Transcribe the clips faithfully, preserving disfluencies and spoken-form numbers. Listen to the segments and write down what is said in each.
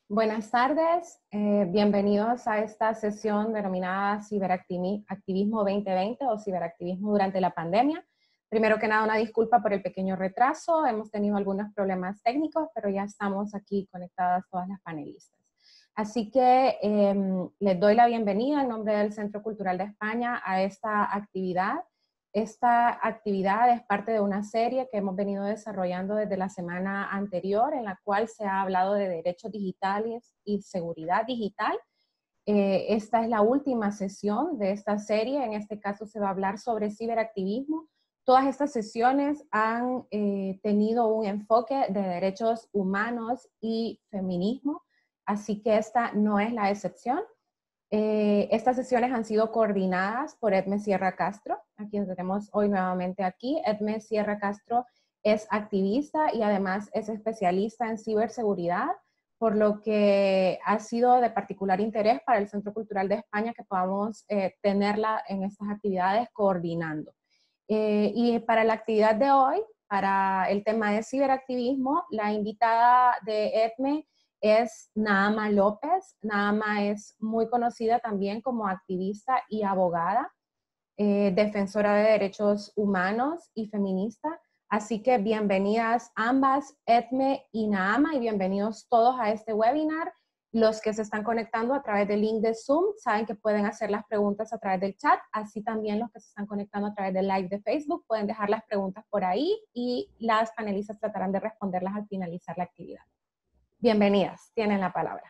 Buenas tardes, eh, bienvenidos a esta sesión denominada Ciberactivismo veinte veinte o Ciberactivismo durante la pandemia. Primero que nada, una disculpa por el pequeño retraso, hemos tenido algunos problemas técnicos, pero ya estamos aquí conectadas todas las panelistas. Así que eh, les doy la bienvenida en nombre del Centro Cultural de España a esta actividad. Esta actividad es parte de una serie que hemos venido desarrollando desde la semana anterior, en la cual se ha hablado de derechos digitales y seguridad digital. Eh, esta es la última sesión de esta serie. En este caso se va a hablar sobre ciberactivismo. Todas estas sesiones han eh, tenido un enfoque de derechos humanos y feminismo, así que esta no es la excepción. Eh, estas sesiones han sido coordinadas por Edme Sierra Castro, a quien tenemos hoy nuevamente aquí. Edme Sierra Castro es activista y además es especialista en ciberseguridad, por lo que ha sido de particular interés para el Centro Cultural de España que podamos eh, tenerla en estas actividades coordinando. Eh, y para la actividad de hoy, para el tema de ciberactivismo, la invitada de Edme es Naama López. Naama es muy conocida también como activista y abogada, eh, defensora de derechos humanos y feminista. Así que bienvenidas ambas, Edme y Naama, y bienvenidos todos a este webinar. Los que se están conectando a través del link de Zoom saben que pueden hacer las preguntas a través del chat, así también los que se están conectando a través del live de Facebook pueden dejar las preguntas por ahí y las panelistas tratarán de responderlas al finalizar la actividad. Bienvenidas, tienen la palabra.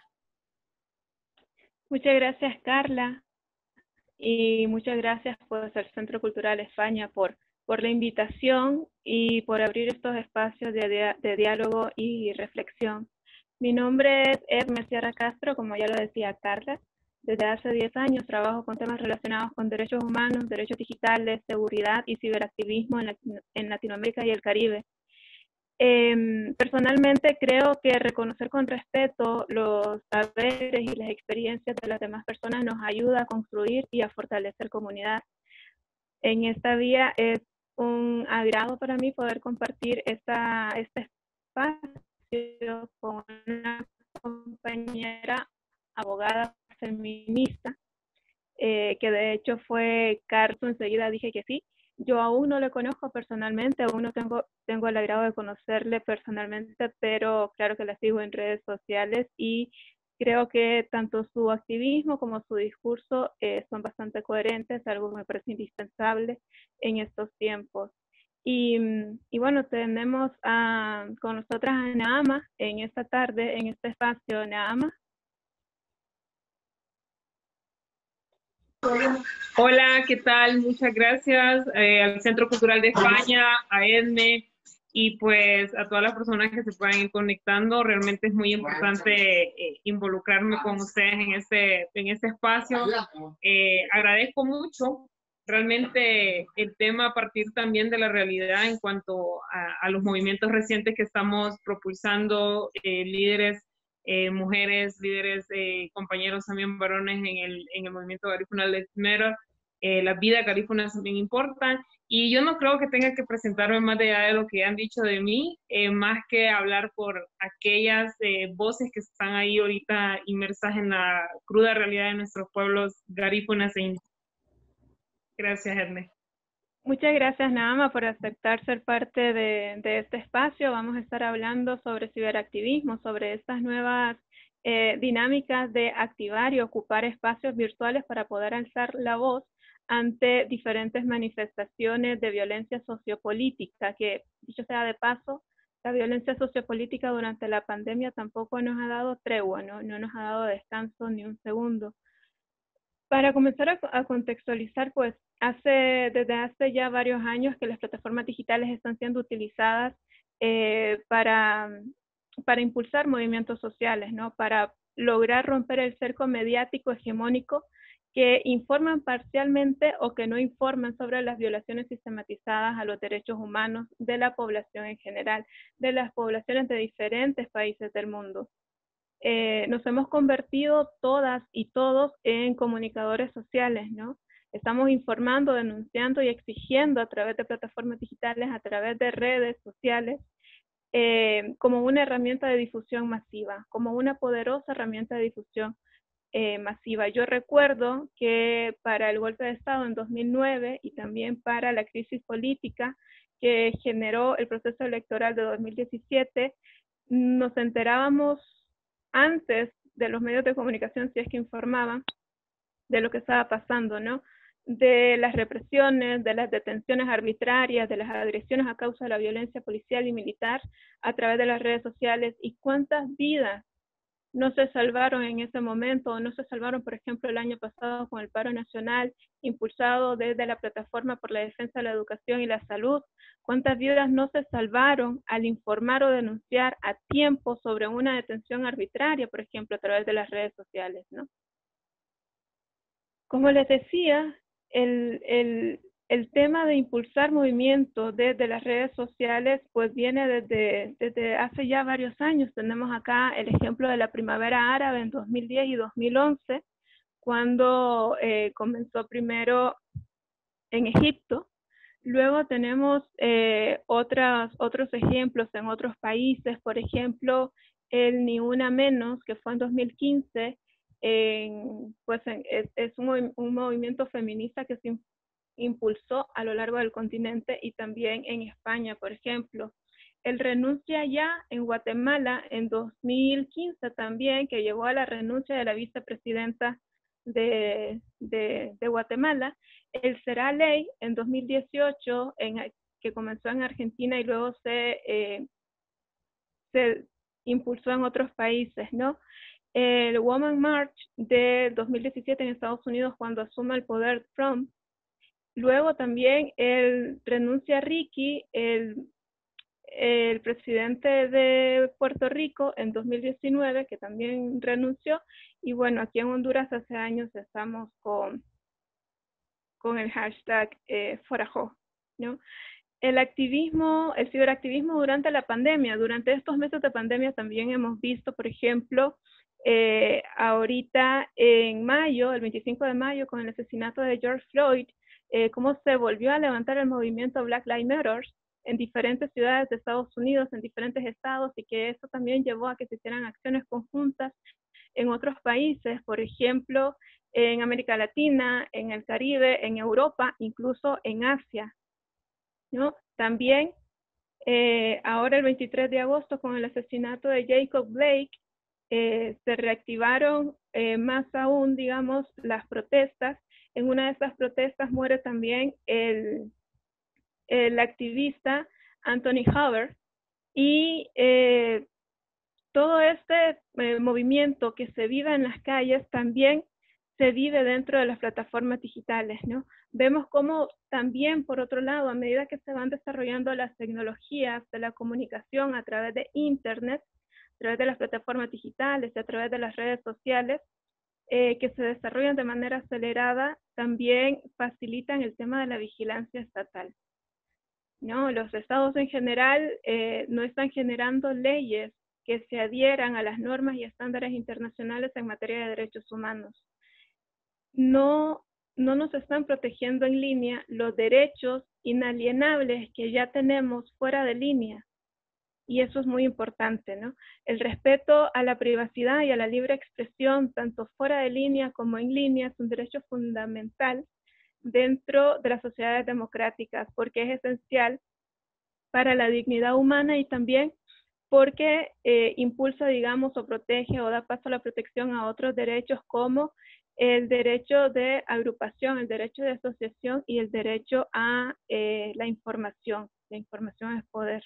Muchas gracias, Carla, y muchas gracias pues, al Centro Cultural España por, por la invitación y por abrir estos espacios de, de, de diálogo y reflexión. Mi nombre es Edme Sierra Castro, como ya lo decía Carla. Desde hace diez años trabajo con temas relacionados con derechos humanos, derechos digitales, seguridad y ciberactivismo en, Latino, en Latinoamérica y el Caribe. Eh, personalmente creo que reconocer con respeto los saberes y las experiencias de las demás personas nos ayuda a construir y a fortalecer comunidad. En esta vía es un agrado para mí poder compartir esta, este espacio con una compañera abogada feminista, eh, que de hecho fue Carlos, enseguida dije que sí. Yo aún no le conozco personalmente, aún no tengo, tengo el agrado de conocerle personalmente, pero claro que la sigo en redes sociales y creo que tanto su activismo como su discurso eh, son bastante coherentes, algo que me parece indispensable en estos tiempos. Y, y bueno, tenemos a, con nosotras a Naama en esta tarde, en este espacio. Naama. Hola, ¿qué tal? Muchas gracias eh, al Centro Cultural de España, a Edme y pues a todas las personas que se puedan ir conectando. Realmente es muy importante eh, involucrarme con ustedes en este, en este espacio. Eh, agradezco mucho realmente el tema a partir también de la realidad en cuanto a, a los movimientos recientes que estamos propulsando, eh, líderes Eh, mujeres, líderes, eh, compañeros también varones en el, en el movimiento Garífuna Let's Matter. Eh, las vidas garífunas también importan. Y yo no creo que tenga que presentarme más allá de lo que han dicho de mí, eh, más que hablar por aquellas eh, voces que están ahí ahorita inmersas en la cruda realidad de nuestros pueblos garífunas e indígenas. Gracias, Edme. Muchas gracias, Naama, por aceptar ser parte de, de este espacio. Vamos a estar hablando sobre ciberactivismo, sobre estas nuevas eh, dinámicas de activar y ocupar espacios virtuales para poder alzar la voz ante diferentes manifestaciones de violencia sociopolítica, que, dicho sea de paso, la violencia sociopolítica durante la pandemia tampoco nos ha dado tregua, ¿no? No nos ha dado descanso ni un segundo. Para comenzar a, a contextualizar, pues hace, desde hace ya varios años que las plataformas digitales están siendo utilizadas eh, para, para impulsar movimientos sociales, ¿no? Para lograr romper el cerco mediático hegemónico que informan parcialmente o que no informan sobre las violaciones sistematizadas a los derechos humanos de la población en general, de las poblaciones de diferentes países del mundo. Eh, nos hemos convertido todas y todos en comunicadores sociales, ¿no? Estamos informando, denunciando y exigiendo a través de plataformas digitales, a través de redes sociales, eh, como una herramienta de difusión masiva, como una poderosa herramienta de difusión eh, masiva. Yo recuerdo que para el golpe de Estado en dos mil nueve y también para la crisis política que generó el proceso electoral de dos mil diecisiete, nos enterábamos antes de los medios de comunicación, si es que informaban, de lo que estaba pasando, ¿no? De las represiones, de las detenciones arbitrarias, de las agresiones a causa de la violencia policial y militar a través de las redes sociales, y cuántas vidas no se salvaron en ese momento, o no se salvaron, por ejemplo, el año pasado con el paro nacional impulsado desde la Plataforma por la Defensa de la Educación y la Salud. ¿Cuántas vidas no se salvaron al informar o denunciar a tiempo sobre una detención arbitraria, por ejemplo, a través de las redes sociales, ¿no? Como les decía, el, el, el tema de impulsar movimientos desde las redes sociales pues viene desde, desde hace ya varios años. Tenemos acá el ejemplo de la Primavera Árabe en dos mil diez y dos mil once, cuando eh, comenzó primero en Egipto. Luego tenemos eh, otras, otros ejemplos en otros países, por ejemplo, el Ni Una Menos, que fue en dos mil quince, en, pues en, es, es un, un movimiento feminista que se impulsó a lo largo del continente, y también en España, por ejemplo. El Renuncia Ya en Guatemala en dos mil quince también, que llevó a la renuncia de la vicepresidenta de, de, de Guatemala. El Será Ley en dos mil dieciocho, en, que comenzó en Argentina y luego se, eh, se impulsó en otros países, ¿no? El Woman March de dos mil diecisiete en Estados Unidos, cuando asume el poder Trump. Luego también el Renuncia Ricky, el, el presidente de Puerto Rico en dos mil diecinueve, que también renunció. Y bueno, aquí en Honduras hace años estamos con, con el hashtag eh, Forajó, ¿no? El activismo, el ciberactivismo durante la pandemia. Durante estos meses de pandemia también hemos visto, por ejemplo, eh, ahorita en mayo, el veinticinco de mayo, con el asesinato de George Floyd, eh, cómo se volvió a levantar el movimiento Black Lives Matter en diferentes ciudades de Estados Unidos, en diferentes estados, y que eso también llevó a que se hicieran acciones conjuntas en otros países, por ejemplo, en América Latina, en el Caribe, en Europa, incluso en Asia, ¿no? También eh, ahora el veintitrés de agosto, con el asesinato de Jacob Blake, eh, se reactivaron eh, más aún, digamos, las protestas. En una de estas protestas muere también el, el activista Anthony Haber, y eh, todo este eh, movimiento que se vive en las calles también se vive dentro de las plataformas digitales, ¿no? Vemos cómo también, por otro lado, a medida que se van desarrollando las tecnologías de la comunicación a través de Internet, a través de las plataformas digitales y a través de las redes sociales, eh, que se desarrollan de manera acelerada, también facilitan el tema de la vigilancia estatal, ¿no? Los estados en general eh, no están generando leyes que se adhieran a las normas y estándares internacionales en materia de derechos humanos. No, no nos están protegiendo en línea los derechos inalienables que ya tenemos fuera de línea. Y eso es muy importante, ¿no? El respeto a la privacidad y a la libre expresión, tanto fuera de línea como en línea, es un derecho fundamental dentro de las sociedades democráticas, porque es esencial para la dignidad humana, y también porque eh, impulsa, digamos, o protege o da paso a la protección a otros derechos, como el derecho de agrupación, el derecho de asociación y el derecho a eh, la información. La información es poder.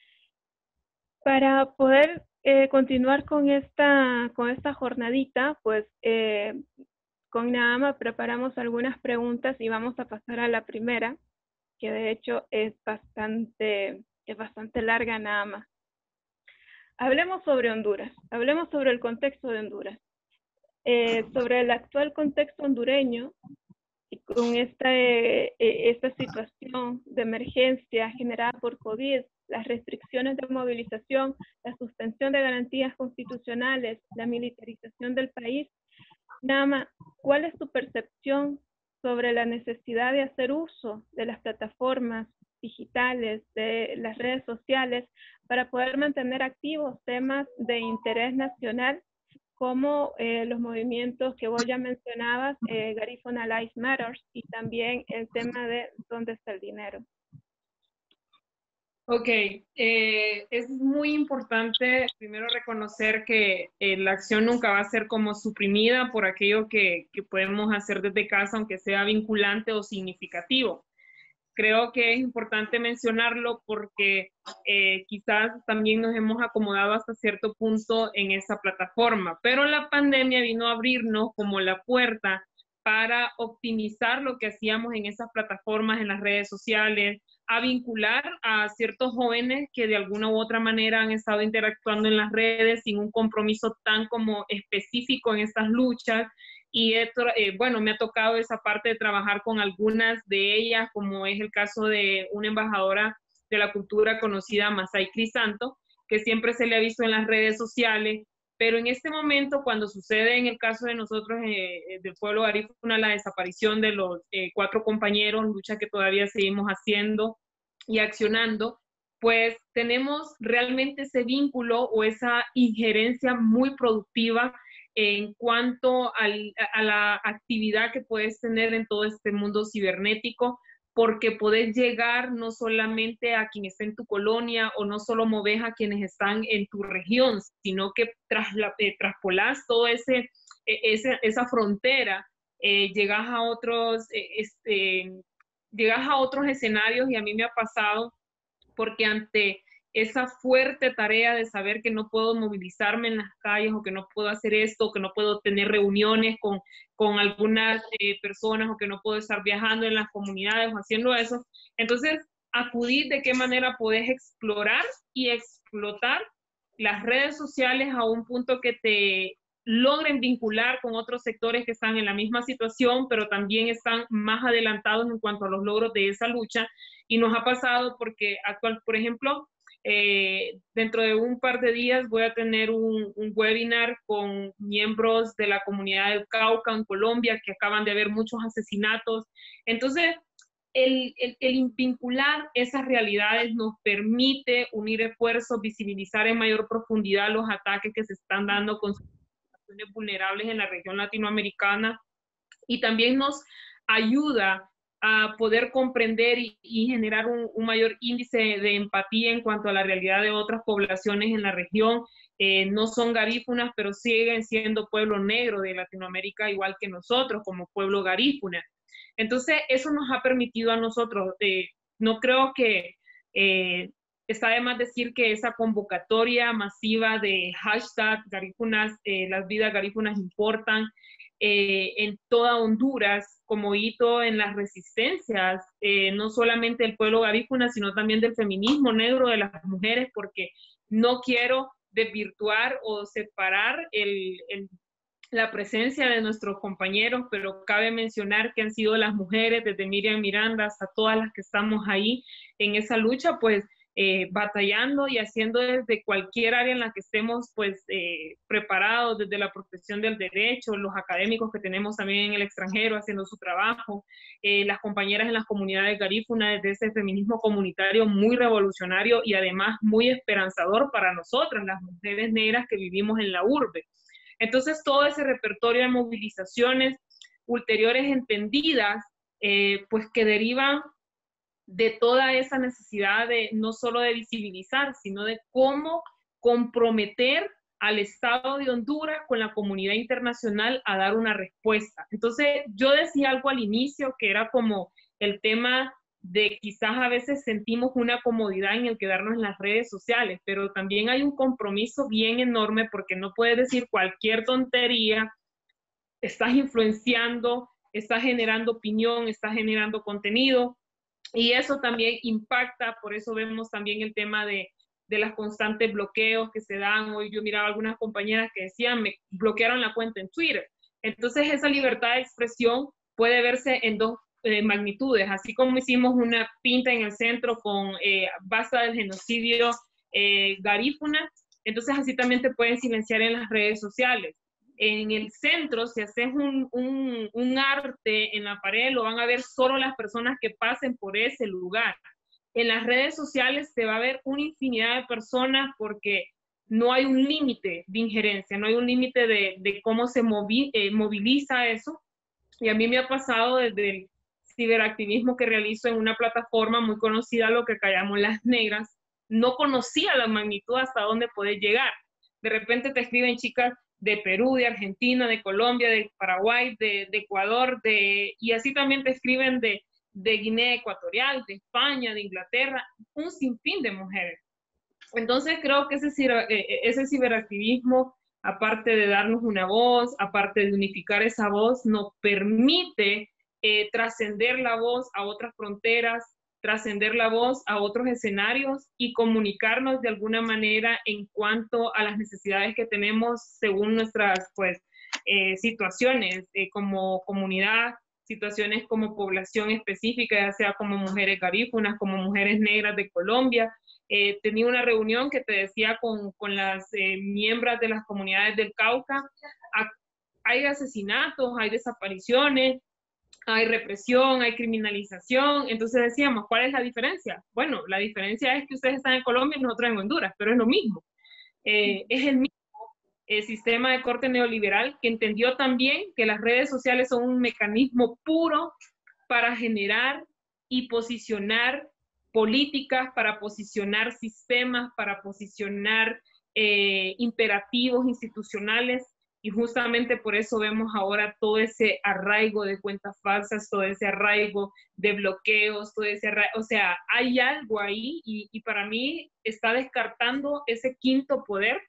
Para poder eh, continuar con esta, con esta jornadita, pues eh, con Naama preparamos algunas preguntas y vamos a pasar a la primera, que de hecho es bastante, es bastante larga, Naama. Hablemos sobre Honduras, hablemos sobre el contexto de Honduras. Eh, sobre el actual contexto hondureño, y con esta, eh, esta situación de emergencia generada por COVID, las restricciones de movilización, la suspensión de garantías constitucionales, la militarización del país. Naama, ¿cuál es tu percepción sobre la necesidad de hacer uso de las plataformas digitales, de las redes sociales, para poder mantener activos temas de interés nacional, como eh, los movimientos que vos ya mencionabas, eh, Garífuna Lives Matters, y también el tema de dónde está el dinero. Ok, eh, es muy importante primero reconocer que eh, la acción nunca va a ser como suprimida por aquello que, que podemos hacer desde casa, aunque sea vinculante o significativo. Creo que es importante mencionarlo porque eh, quizás también nos hemos acomodado hasta cierto punto en esa plataforma, pero la pandemia vino a abrirnos como la puerta para optimizar lo que hacíamos en esas plataformas, en las redes sociales, a vincular a ciertos jóvenes que de alguna u otra manera han estado interactuando en las redes sin un compromiso tan como específico en estas luchas. Y he, eh, bueno, me ha tocado esa parte de trabajar con algunas de ellas, como es el caso de una embajadora de la cultura conocida, Masai Crisanto, que siempre se le ha visto en las redes sociales, pero en este momento, cuando sucede en el caso de nosotros, eh, del pueblo garífuna, la desaparición de los eh, cuatro compañeros, lucha que todavía seguimos haciendo y accionando, pues tenemos realmente ese vínculo o esa injerencia muy productiva en cuanto al, a la actividad que puedes tener en todo este mundo cibernético, porque podés llegar no solamente a quien está en tu colonia o no solo moves a quienes están en tu región, sino que tras la, eh, traspolás todo ese, ese esa frontera, eh, llegas a otros, eh, este, llegas a otros escenarios, y a mí me ha pasado porque ante esa fuerte tarea de saber que no puedo movilizarme en las calles, o que no puedo hacer esto, o que no puedo tener reuniones con, con algunas eh, personas, o que no puedo estar viajando en las comunidades o haciendo eso, entonces acudir de qué manera podés explorar y explotar las redes sociales a un punto que te logren vincular con otros sectores que están en la misma situación, pero también están más adelantados en cuanto a los logros de esa lucha. Y nos ha pasado porque actual, por ejemplo, Eh, dentro de un par de días voy a tener un, un webinar con miembros de la comunidad del Cauca en Colombia, que acaban de haber muchos asesinatos. Entonces, el, el, el vincular esas realidades nos permite unir esfuerzos, visibilizar en mayor profundidad los ataques que se están dando con situaciones vulnerables en la región latinoamericana, y también nos ayuda a poder comprender y, y generar un, un mayor índice de empatía en cuanto a la realidad de otras poblaciones en la región. Eh, no son garífunas, pero siguen siendo pueblo negro de Latinoamérica, igual que nosotros como pueblo garífuna. Entonces, eso nos ha permitido a nosotros, eh, no creo que eh, está de más decir que esa convocatoria masiva de hashtag garífunas, eh, las vidas garífunas importan, Eh, en toda Honduras, como hito en las resistencias, eh, no solamente del pueblo garífuna, sino también del feminismo negro de las mujeres, porque no quiero desvirtuar o separar el, el, la presencia de nuestros compañeros, pero cabe mencionar que han sido las mujeres, desde Miriam Miranda hasta todas las que estamos ahí en esa lucha, pues Eh, batallando y haciendo desde cualquier área en la que estemos, pues, eh, preparados, desde la profesión del derecho, los académicos que tenemos también en el extranjero haciendo su trabajo, eh, las compañeras en las comunidades garífunas, desde ese feminismo comunitario muy revolucionario y además muy esperanzador para nosotras, las mujeres negras que vivimos en la urbe. Entonces, todo ese repertorio de movilizaciones ulteriores entendidas, eh, pues que derivan de toda esa necesidad de no solo de visibilizar, sino de cómo comprometer al Estado de Honduras con la comunidad internacional a dar una respuesta. Entonces, yo decía algo al inicio que era como el tema de quizás a veces sentimos una comodidad en el quedarnos en las redes sociales, pero también hay un compromiso bien enorme, porque no puedes decir cualquier tontería, estás influenciando, estás generando opinión, estás generando contenido, y eso también impacta. Por eso vemos también el tema de, de los constantes bloqueos que se dan. Hoy yo miraba algunas compañeras que decían, me bloquearon la cuenta en Twitter. Entonces esa libertad de expresión puede verse en dos eh, magnitudes, así como hicimos una pinta en el centro con eh, basta del genocidio eh, garífuna, entonces así también te pueden silenciar en las redes sociales. En el centro, si haces un, un, un arte en la pared, lo van a ver solo las personas que pasen por ese lugar. En las redes sociales se va a ver una infinidad de personas porque no hay un límite de injerencia, no hay un límite de, de cómo se movi eh, moviliza eso. Y a mí me ha pasado desde el ciberactivismo que realizo en una plataforma muy conocida, lo que callamos las negras, no conocía la magnitud hasta dónde poder llegar. De repente te escriben chicas de Perú, de Argentina, de Colombia, de Paraguay, de, de Ecuador, de, y así también te escriben de, de Guinea Ecuatorial, de España, de Inglaterra, un sinfín de mujeres. Entonces creo que ese, ese ciberactivismo, aparte de darnos una voz, aparte de unificar esa voz, nos permite eh, trascender la voz a otras fronteras, trascender la voz a otros escenarios y comunicarnos de alguna manera en cuanto a las necesidades que tenemos según nuestras pues, eh, situaciones eh, como comunidad, situaciones como población específica, ya sea como mujeres garífunas, como mujeres negras de Colombia. Eh, tenía una reunión que te decía con, con las eh, miembros de las comunidades del Cauca. A, hay asesinatos, hay desapariciones, hay represión, hay criminalización. Entonces decíamos, ¿cuál es la diferencia? Bueno, la diferencia es que ustedes están en Colombia y nosotros en Honduras, pero es lo mismo. Eh, es el mismo eh, sistema de corte neoliberal que entendió también que las redes sociales son un mecanismo puro para generar y posicionar políticas, para posicionar sistemas, para posicionar eh, imperativos institucionales, y justamente por eso vemos ahora todo ese arraigo de cuentas falsas, todo ese arraigo de bloqueos, todo ese arraigo, o sea, hay algo ahí y, y para mí está descartando ese quinto poder,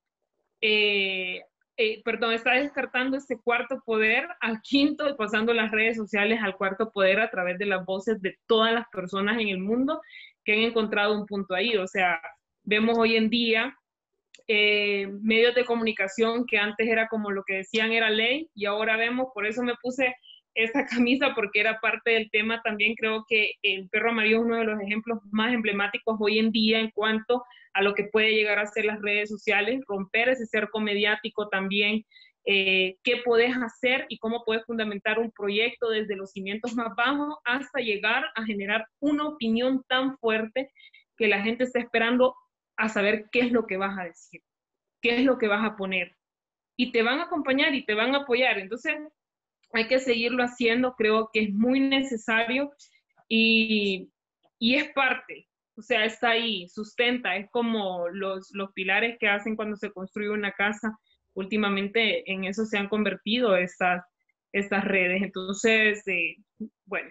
eh, eh, perdón, está descartando ese cuarto poder al quinto y pasando las redes sociales al cuarto poder a través de las voces de todas las personas en el mundo que han encontrado un punto ahí. O sea, vemos hoy en día eh, medios de comunicación que antes era como lo que decían era ley y ahora vemos, por eso me puse esta camisa porque era parte del tema también. Creo que el perro amarillo es uno de los ejemplos más emblemáticos hoy en día en cuanto a lo que puede llegar a ser las redes sociales, romper ese cerco mediático también, eh, qué puedes hacer y cómo puedes fundamentar un proyecto desde los cimientos más bajos hasta llegar a generar una opinión tan fuerte que la gente está esperando a saber qué es lo que vas a decir, qué es lo que vas a poner. Y te van a acompañar y te van a apoyar. Entonces, hay que seguirlo haciendo, creo que es muy necesario y, y es parte, o sea, está ahí, sustenta, es como los, los pilares que hacen cuando se construye una casa. Últimamente en eso se han convertido estas, estas redes. Entonces, eh, bueno.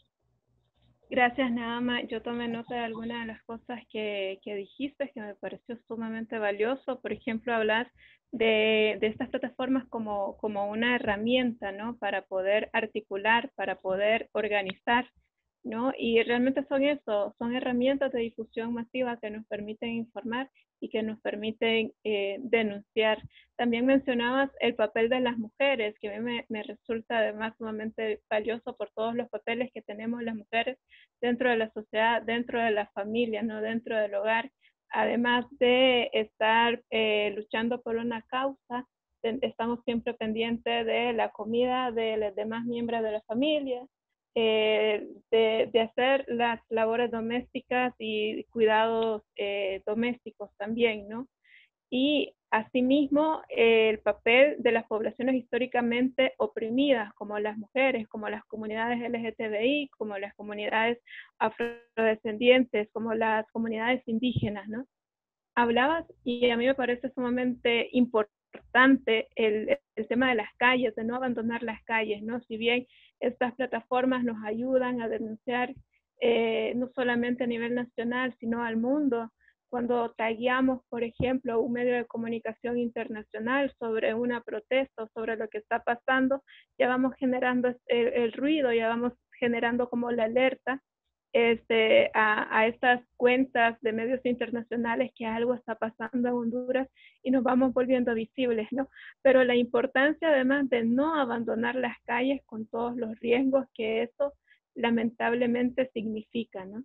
Gracias, Naama. Yo tomé nota de algunas de las cosas que, que dijiste, que me pareció sumamente valioso. Por ejemplo, hablar de, de estas plataformas como, como una herramienta, ¿no? Para poder articular, para poder organizar, ¿no? Y realmente son eso, son herramientas de difusión masiva que nos permiten informar y que nos permiten eh, denunciar. También mencionabas el papel de las mujeres, que a mí me, me resulta además sumamente valioso por todos los papeles que tenemos las mujeres dentro de la sociedad, dentro de la familia, ¿no? Dentro del hogar. Además de estar eh, luchando por una causa, estamos siempre pendientes de la comida de los demás miembros de la familia, Eh, de, de hacer las labores domésticas y cuidados eh, domésticos también, ¿no? Y asimismo eh, el papel de las poblaciones históricamente oprimidas, como las mujeres, como las comunidades L G T B I, como las comunidades afrodescendientes, como las comunidades indígenas, ¿no? Hablabas, y a mí me parece sumamente importante el, el tema de las calles, de no abandonar las calles, ¿no? Si bien estas plataformas nos ayudan a denunciar eh, no solamente a nivel nacional, sino al mundo, cuando tagueamos, por ejemplo, un medio de comunicación internacional sobre una protesta o sobre lo que está pasando, ya vamos generando el, el ruido, ya vamos generando como la alerta este, a, a estas cuentas de medios internacionales que algo está pasando en Honduras y nos vamos volviendo visibles, ¿no? Pero la importancia además de no abandonar las calles con todos los riesgos que eso lamentablemente significa, ¿no?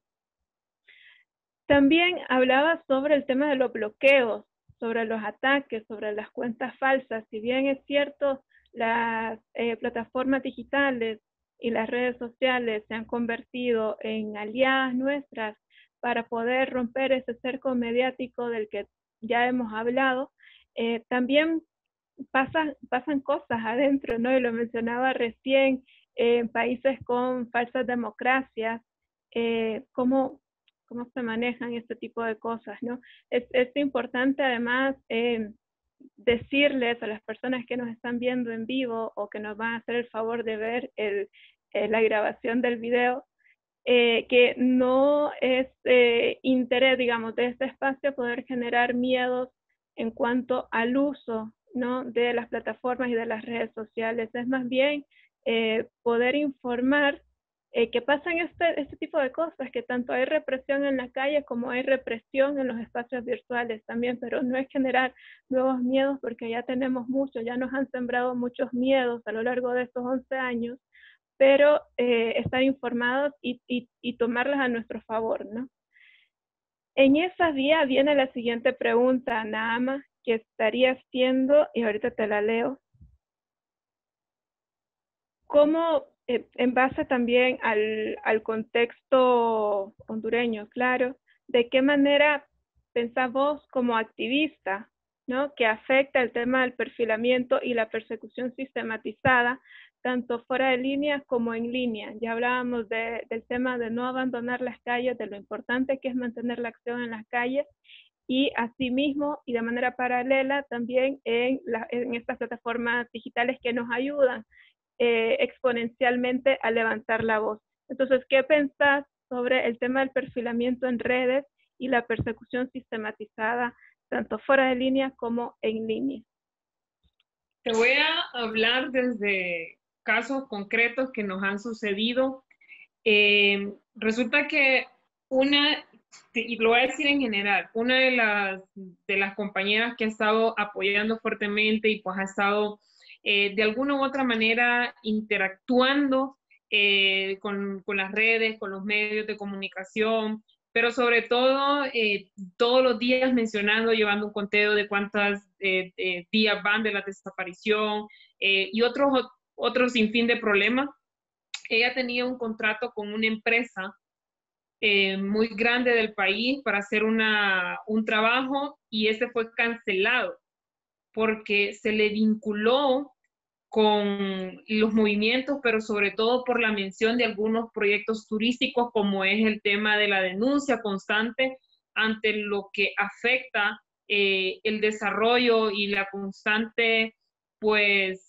También hablaba sobre el tema de los bloqueos, sobre los ataques, sobre las cuentas falsas. Si bien es cierto, las eh, plataformas digitales y las redes sociales se han convertido en aliadas nuestras para poder romper ese cerco mediático del que ya hemos hablado, eh, también pasan, pasan cosas adentro, ¿no? Y lo mencionaba recién, eh, en países con falsas democracias, eh, cómo, cómo se manejan este tipo de cosas, ¿no? Es, es importante además eh, decirles a las personas que nos están viendo en vivo o que nos van a hacer el favor de ver el, eh, la grabación del video, eh, que no es eh, interés, digamos, de este espacio poder generar miedos en cuanto al uso, ¿no?, de las plataformas y de las redes sociales. Es más bien eh, poder informar eh, que pasan este, este tipo de cosas, que tanto hay represión en la calle como hay represión en los espacios virtuales también, pero no es generar nuevos miedos porque ya tenemos muchos, ya nos han sembrado muchos miedos a lo largo de estos once años, pero eh, estar informados y, y, y tomarlas a nuestro favor, ¿no? En esa vía viene la siguiente pregunta, Naama, que estaría haciendo, y ahorita te la leo. ¿Cómo, eh, en base también al, al contexto hondureño, claro, de qué manera pensás vos como activista, ¿no?, que afecta el tema del perfilamiento y la persecución sistematizada, tanto fuera de línea como en línea? Ya hablábamos de, del tema de no abandonar las calles, de lo importante que es mantener la acción en las calles, y asimismo y de manera paralela también en, la, en estas plataformas digitales que nos ayudan eh, exponencialmente a levantar la voz. Entonces, ¿qué pensás sobre el tema del perfilamiento en redes y la persecución sistematizada, tanto fuera de línea como en línea? Te voy a hablar desde casos concretos que nos han sucedido. Eh, resulta que una, y lo voy a decir en general, una de las, de las compañeras que ha estado apoyando fuertemente y pues ha estado eh, de alguna u otra manera interactuando eh, con, con las redes, con los medios de comunicación, pero sobre todo eh, todos los días mencionando, llevando un conteo de cuántos eh, eh, días van de la desaparición eh, y otros, otros sinfín de problemas. Ella tenía un contrato con una empresa eh, muy grande del país para hacer una, un trabajo y ese fue cancelado porque se le vinculó con los movimientos, pero sobre todo por la mención de algunos proyectos turísticos, como es el tema de la denuncia constante ante lo que afecta eh, el desarrollo y la constante, pues,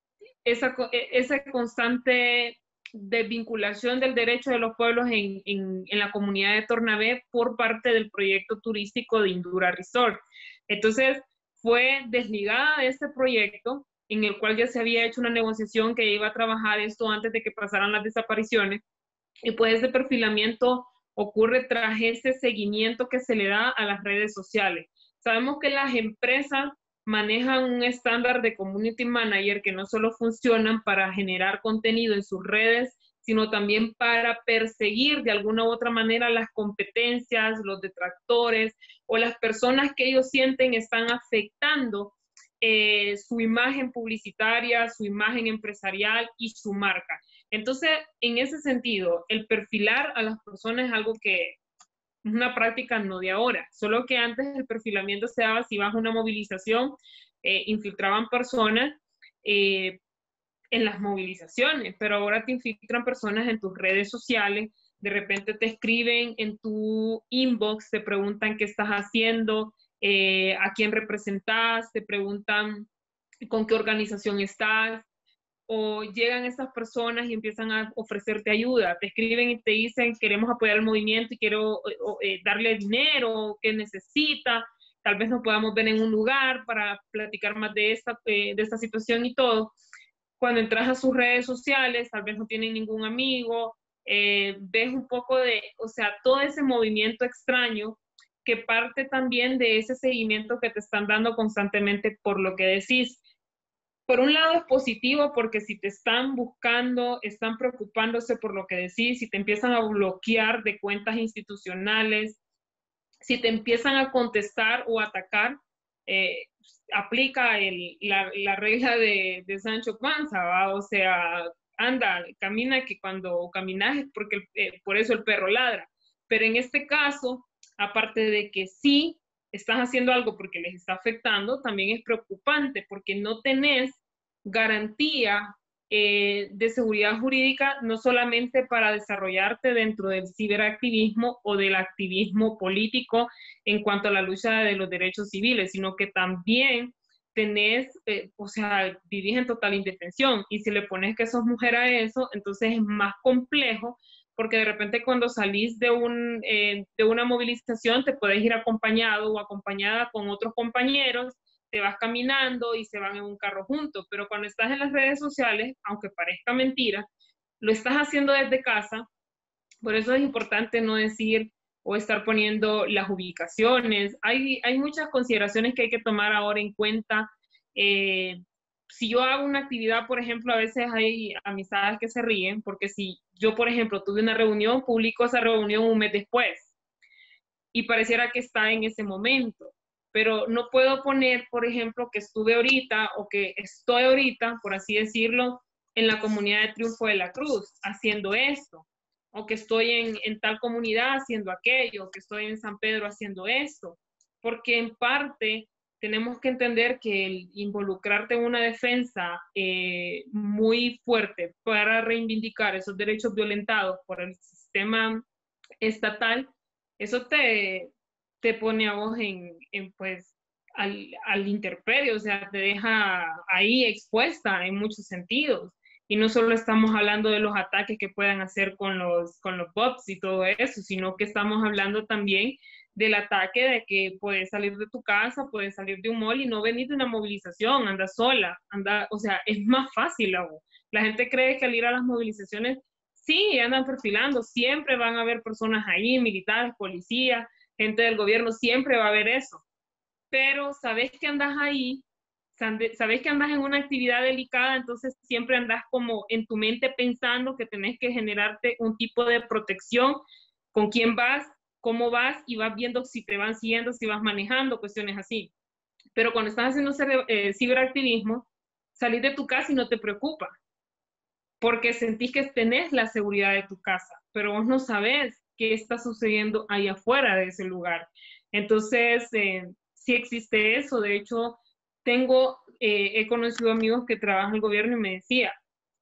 esa, esa constante desvinculación del derecho de los pueblos en, en, en la comunidad de Tornabé por parte del proyecto turístico de Indura Resort. Entonces, fue desligada de este proyecto, en el cual ya se había hecho una negociación que iba a trabajar esto antes de que pasaran las desapariciones, y pues ese perfilamiento ocurre tras ese seguimiento que se le da a las redes sociales. Sabemos que las empresas manejan un estándar de community manager que no solo funcionan para generar contenido en sus redes, sino también para perseguir de alguna u otra manera las competencias, los detractores o las personas que ellos sienten están afectando eh, su imagen publicitaria, su imagen empresarial y su marca. Entonces, en ese sentido, el perfilar a las personas es algo que es una práctica no de ahora, solo que antes el perfilamiento se daba si vas a una movilización, eh, infiltraban personas eh, en las movilizaciones, pero ahora te infiltran personas en tus redes sociales, de repente te escriben en tu inbox, te preguntan qué estás haciendo, eh, a quién representas, te preguntan con qué organización estás, o llegan estas personas y empiezan a ofrecerte ayuda, te escriben y te dicen queremos apoyar el movimiento y quiero eh, darle dinero, qué necesita, tal vez nos podamos ver en un lugar para platicar más de esta, eh, de esta situación y todo. Cuando entras a sus redes sociales, tal vez no tienen ningún amigo, eh, ves un poco de, o sea, todo ese movimiento extraño que parte también de ese seguimiento que te están dando constantemente por lo que decís. Por un lado es positivo porque si te están buscando, están preocupándose por lo que decís, si te empiezan a bloquear de cuentas institucionales, si te empiezan a contestar o atacar, eh, aplica el, la, la regla de, de Sancho Panza, ¿va? O sea, anda, camina que cuando caminas es porque eh, por eso el perro ladra. Pero en este caso, aparte de que sí estás haciendo algo porque les está afectando, también es preocupante porque no tenés garantía eh, de seguridad jurídica, no solamente para desarrollarte dentro del ciberactivismo o del activismo político en cuanto a la lucha de los derechos civiles, sino que también tenés, eh, o sea, vivís en total indefensión. Y si le pones que sos mujer a eso, entonces es más complejo, porque de repente cuando salís de, un, eh, de una movilización te puedes ir acompañado o acompañada con otros compañeros, te vas caminando y se van en un carro juntos, pero cuando estás en las redes sociales, aunque parezca mentira, lo estás haciendo desde casa. Por eso es importante no decir o estar poniendo las ubicaciones. Hay, hay muchas consideraciones que hay que tomar ahora en cuenta. Eh, si yo hago una actividad, por ejemplo, a veces hay amistades que se ríen, porque si yo, por ejemplo, tuve una reunión, publico esa reunión un mes después y pareciera que está en ese momento, pero no puedo poner, por ejemplo, que estuve ahorita o que estoy ahorita, por así decirlo, en la comunidad de Triunfo de la Cruz, haciendo esto, o que estoy en, en tal comunidad haciendo aquello, o que estoy en San Pedro haciendo esto, porque en parte tenemos que entender que el involucrarte en una defensa eh, muy fuerte para reivindicar esos derechos violentados por el sistema estatal, eso te, te pone a vos en, en pues, al, al intemperio, o sea, te deja ahí expuesta en muchos sentidos. Y no solo estamos hablando de los ataques que puedan hacer con los, con los bots y todo eso, sino que estamos hablando también del ataque de que puedes salir de tu casa, puedes salir de un mall y no venir de una movilización, anda sola, anda, o sea, es más fácil aún. La gente cree que al ir a las movilizaciones, sí, andan perfilando, siempre van a haber personas ahí, militares, policías, gente del gobierno, siempre va a haber eso. Pero sabes que andas ahí, sabes que andas en una actividad delicada, entonces siempre andas como en tu mente pensando que tenés que generarte un tipo de protección, con quién vas, cómo vas, y vas viendo si te van siguiendo, si vas manejando, cuestiones así. Pero cuando estás haciendo eh, ciberactivismo, salís de tu casa y no te preocupa, porque sentís que tenés la seguridad de tu casa, pero vos no sabés qué está sucediendo ahí afuera de ese lugar. Entonces, eh, sí existe eso. De hecho, tengo, eh, he conocido amigos que trabajan en el gobierno y me decía,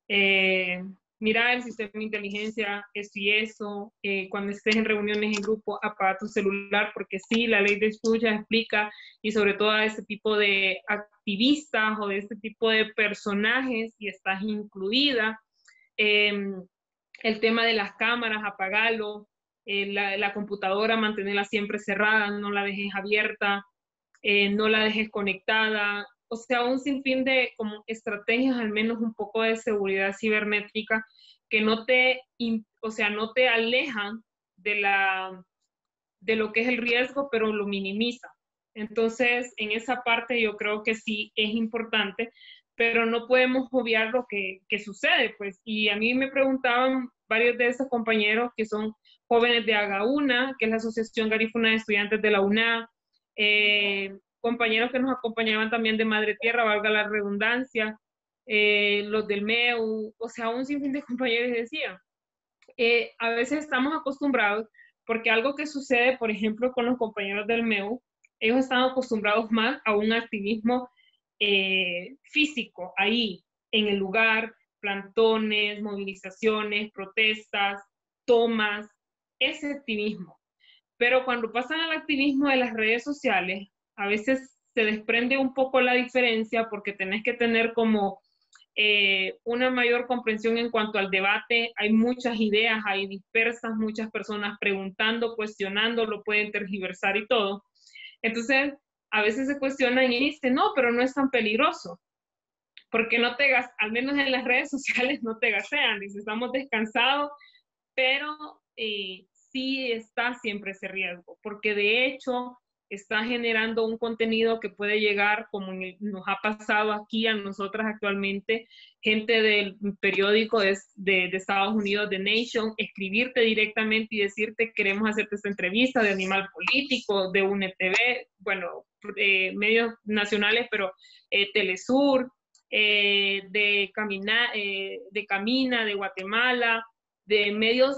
eh, mira el sistema de inteligencia, esto y eso, eh, cuando estés en reuniones en grupo, apaga tu celular, porque sí, la ley de escucha explica, y sobre todo a este tipo de activistas o de este tipo de personajes, y estás incluida. Eh, el tema de las cámaras, apagalo, eh, la, la computadora, mantenerla siempre cerrada, no la dejes abierta, eh, no la dejes conectada, o sea, un sinfín de como estrategias, al menos un poco de seguridad cibernética, que no te, o sea, no te alejan de, la, de lo que es el riesgo, pero lo minimiza. Entonces, en esa parte yo creo que sí es importante, pero no podemos obviar lo que, que sucede, pues. Y a mí me preguntaban varios de esos compañeros que son jóvenes de AGAUNA, que es la Asociación Garífuna de Estudiantes de la UNA, eh, compañeros que nos acompañaban también de Madre Tierra, valga la redundancia, eh, los del M E U, o sea, un sinfín de compañeros decían, eh, a veces estamos acostumbrados, porque algo que sucede, por ejemplo, con los compañeros del M E U, ellos están acostumbrados más a un activismo eh, físico, ahí, en el lugar, plantones, movilizaciones, protestas, tomas, ese activismo. Pero cuando pasan al activismo de las redes sociales, a veces se desprende un poco la diferencia, porque tenés que tener como eh, una mayor comprensión en cuanto al debate. Hay muchas ideas, hay dispersas, muchas personas preguntando, cuestionando, lo pueden tergiversar y todo. Entonces, a veces se cuestionan y dicen, no, pero no es tan peligroso, porque no te gas, al menos en las redes sociales no te gasean, dice, estamos descansados, pero eh, sí está siempre ese riesgo, porque de hecho está generando un contenido que puede llegar, como nos ha pasado aquí a nosotras actualmente, gente del periódico de, de, de Estados Unidos, The Nation, escribirte directamente y decirte, queremos hacerte esta entrevista de Animal Político, de U N T V, bueno, eh, medios nacionales, pero eh, Telesur, eh, de, Camina, eh, de Camina, de Guatemala, de medios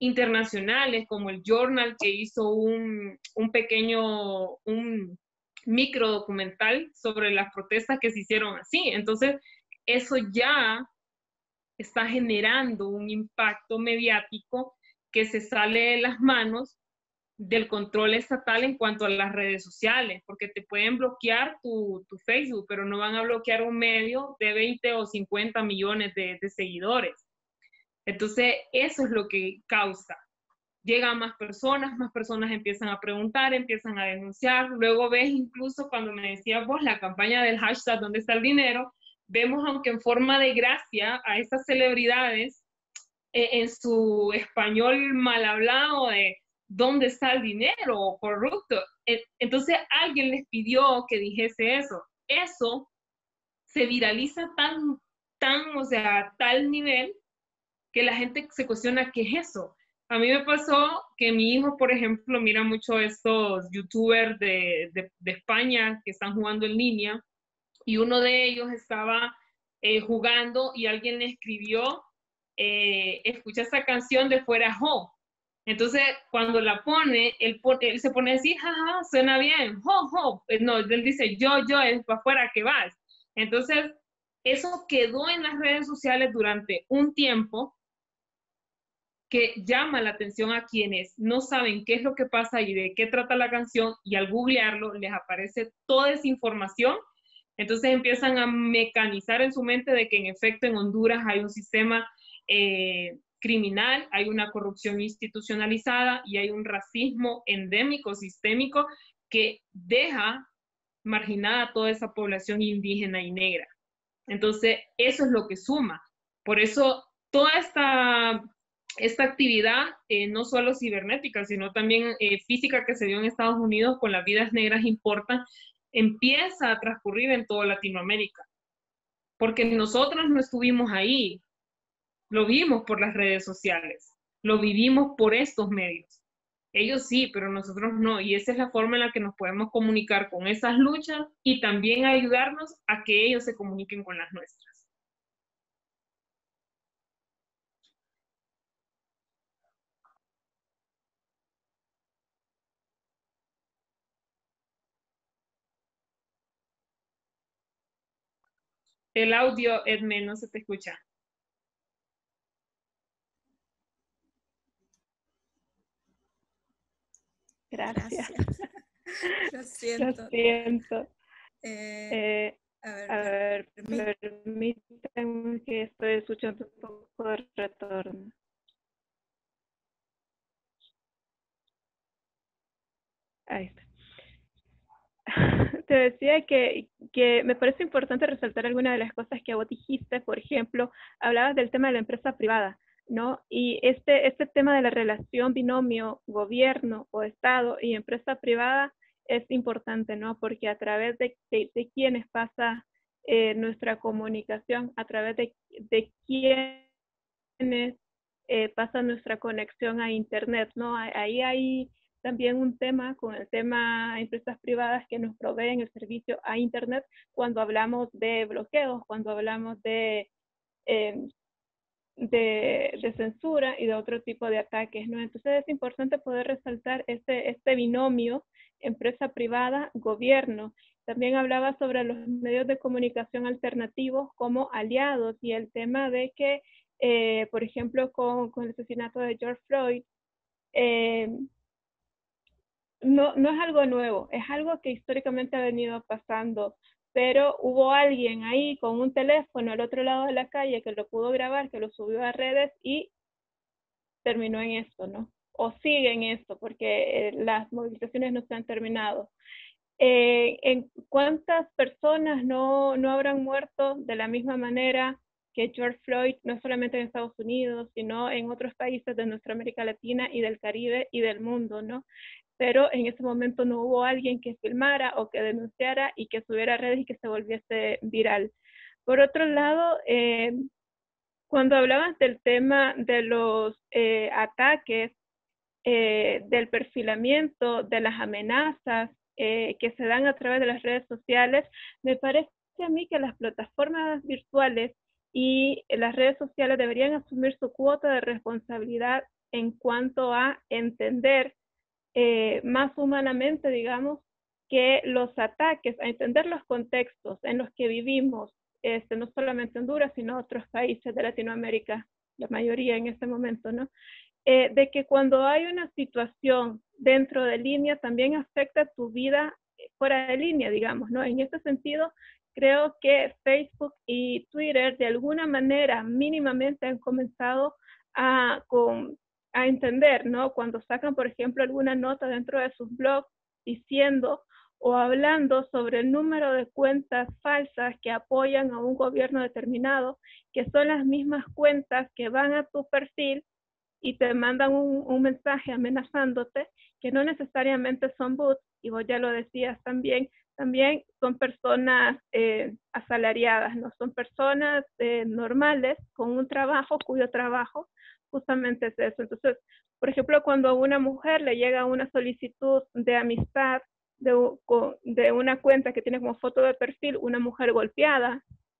internacionales como el Journal, que hizo un, un pequeño, un micro documental sobre las protestas que se hicieron así. Entonces, eso ya está generando un impacto mediático que se sale de las manos del control estatal en cuanto a las redes sociales, porque te pueden bloquear tu, tu Facebook, pero no van a bloquear un medio de veinte o cincuenta millones de, de seguidores. Entonces, eso es lo que causa. Llegan más personas, más personas empiezan a preguntar, empiezan a denunciar. Luego ves incluso cuando me decías vos la campaña del hashtag ¿dónde está el dinero? Vemos, aunque en forma de gracia, a estas celebridades eh, en su español mal hablado de ¿dónde está el dinero? Corrupto. Entonces alguien les pidió que dijese eso. Eso se viraliza tan, tan, o sea, a tal nivel que la gente se cuestiona qué es eso. A mí me pasó que mi hijo, por ejemplo, mira mucho estos youtubers de, de, de España que están jugando en línea, y uno de ellos estaba eh, jugando y alguien le escribió, eh, escucha esa canción de Fuera Jo. Entonces, cuando la pone, él, él se pone así, jaja, suena bien, jo, jo. No, él dice, yo, yo, es para afuera que vas. Entonces, eso quedó en las redes sociales durante un tiempo que llama la atención a quienes no saben qué es lo que pasa y de qué trata la canción, y al googlearlo les aparece toda esa información. Entonces empiezan a mecanizar en su mente de que en efecto en Honduras hay un sistema eh, criminal, hay una corrupción institucionalizada y hay un racismo endémico, sistémico, que deja marginada a toda esa población indígena y negra. Entonces, eso es lo que suma. Por eso, toda esta, esta actividad, eh, no solo cibernética, sino también eh, física que se dio en Estados Unidos con las vidas negras importan, empieza a transcurrir en toda Latinoamérica. Porque nosotros no estuvimos ahí, lo vimos por las redes sociales, lo vivimos por estos medios. Ellos sí, pero nosotros no, y esa es la forma en la que nos podemos comunicar con esas luchas y también ayudarnos a que ellos se comuniquen con las nuestras. El audio, Edme, no se te escucha. Gracias. Gracias. Lo siento. Lo siento. Eh, Eh, a ver, a ver, permí- permítanme que estoy escuchando un poco de retorno. Ahí está. Te decía que, que me parece importante resaltar algunas de las cosas que vos dijiste. Por ejemplo, hablabas del tema de la empresa privada, ¿no? Y este, este tema de la relación binomio gobierno o Estado y empresa privada es importante, ¿no? Porque a través de, de, de quienes pasa eh, nuestra comunicación, a través de, de quienes eh, pasa nuestra conexión a Internet, ¿no? Ahí hay también un tema con el tema de empresas privadas que nos proveen el servicio a Internet cuando hablamos de bloqueos, cuando hablamos de, eh, de, de censura y de otro tipo de ataques, ¿no? Entonces es importante poder resaltar este, este binomio empresa privada, gobierno. También hablaba sobre los medios de comunicación alternativos como aliados y el tema de que, eh, por ejemplo, con, con el asesinato de George Floyd, eh, No, no es algo nuevo, es algo que históricamente ha venido pasando, pero hubo alguien ahí con un teléfono al otro lado de la calle que lo pudo grabar, que lo subió a redes y terminó en esto, ¿no? O sigue en esto, porque eh, las movilizaciones no se han terminado. Eh, ¿en cuántas personas no, no habrán muerto de la misma manera que George Floyd, no solamente en Estados Unidos, sino en otros países de nuestra América Latina y del Caribe y del mundo, ¿no? Pero en ese momento no hubo alguien que filmara o que denunciara y que subiera a redes y que se volviese viral. Por otro lado, eh, cuando hablabas del tema de los eh, ataques, eh, del perfilamiento, de las amenazas eh, que se dan a través de las redes sociales, me parece a mí que las plataformas virtuales y las redes sociales deberían asumir su cuota de responsabilidad en cuanto a entender eh, más humanamente, digamos, que los ataques, a entender los contextos en los que vivimos, este, no solamente Honduras, sino otros países de Latinoamérica, la mayoría en este momento, ¿no? Eh, de que cuando hay una situación dentro de línea, también afecta tu vida fuera de línea, digamos, ¿no? En este sentido, creo que Facebook y Twitter de alguna manera mínimamente han comenzado a, con, a entender, ¿no? Cuando sacan, por ejemplo, alguna nota dentro de sus blogs diciendo o hablando sobre el número de cuentas falsas que apoyan a un gobierno determinado, que son las mismas cuentas que van a tu perfil y te mandan un, un mensaje amenazándote, que no necesariamente son bots, y vos ya lo decías también, también son personas eh, asalariadas, no son personas eh, normales con un trabajo cuyo trabajo justamente es eso. Entonces, por ejemplo, cuando a una mujer le llega una solicitud de amistad de, de una cuenta que tiene como foto de perfil una mujer golpeada,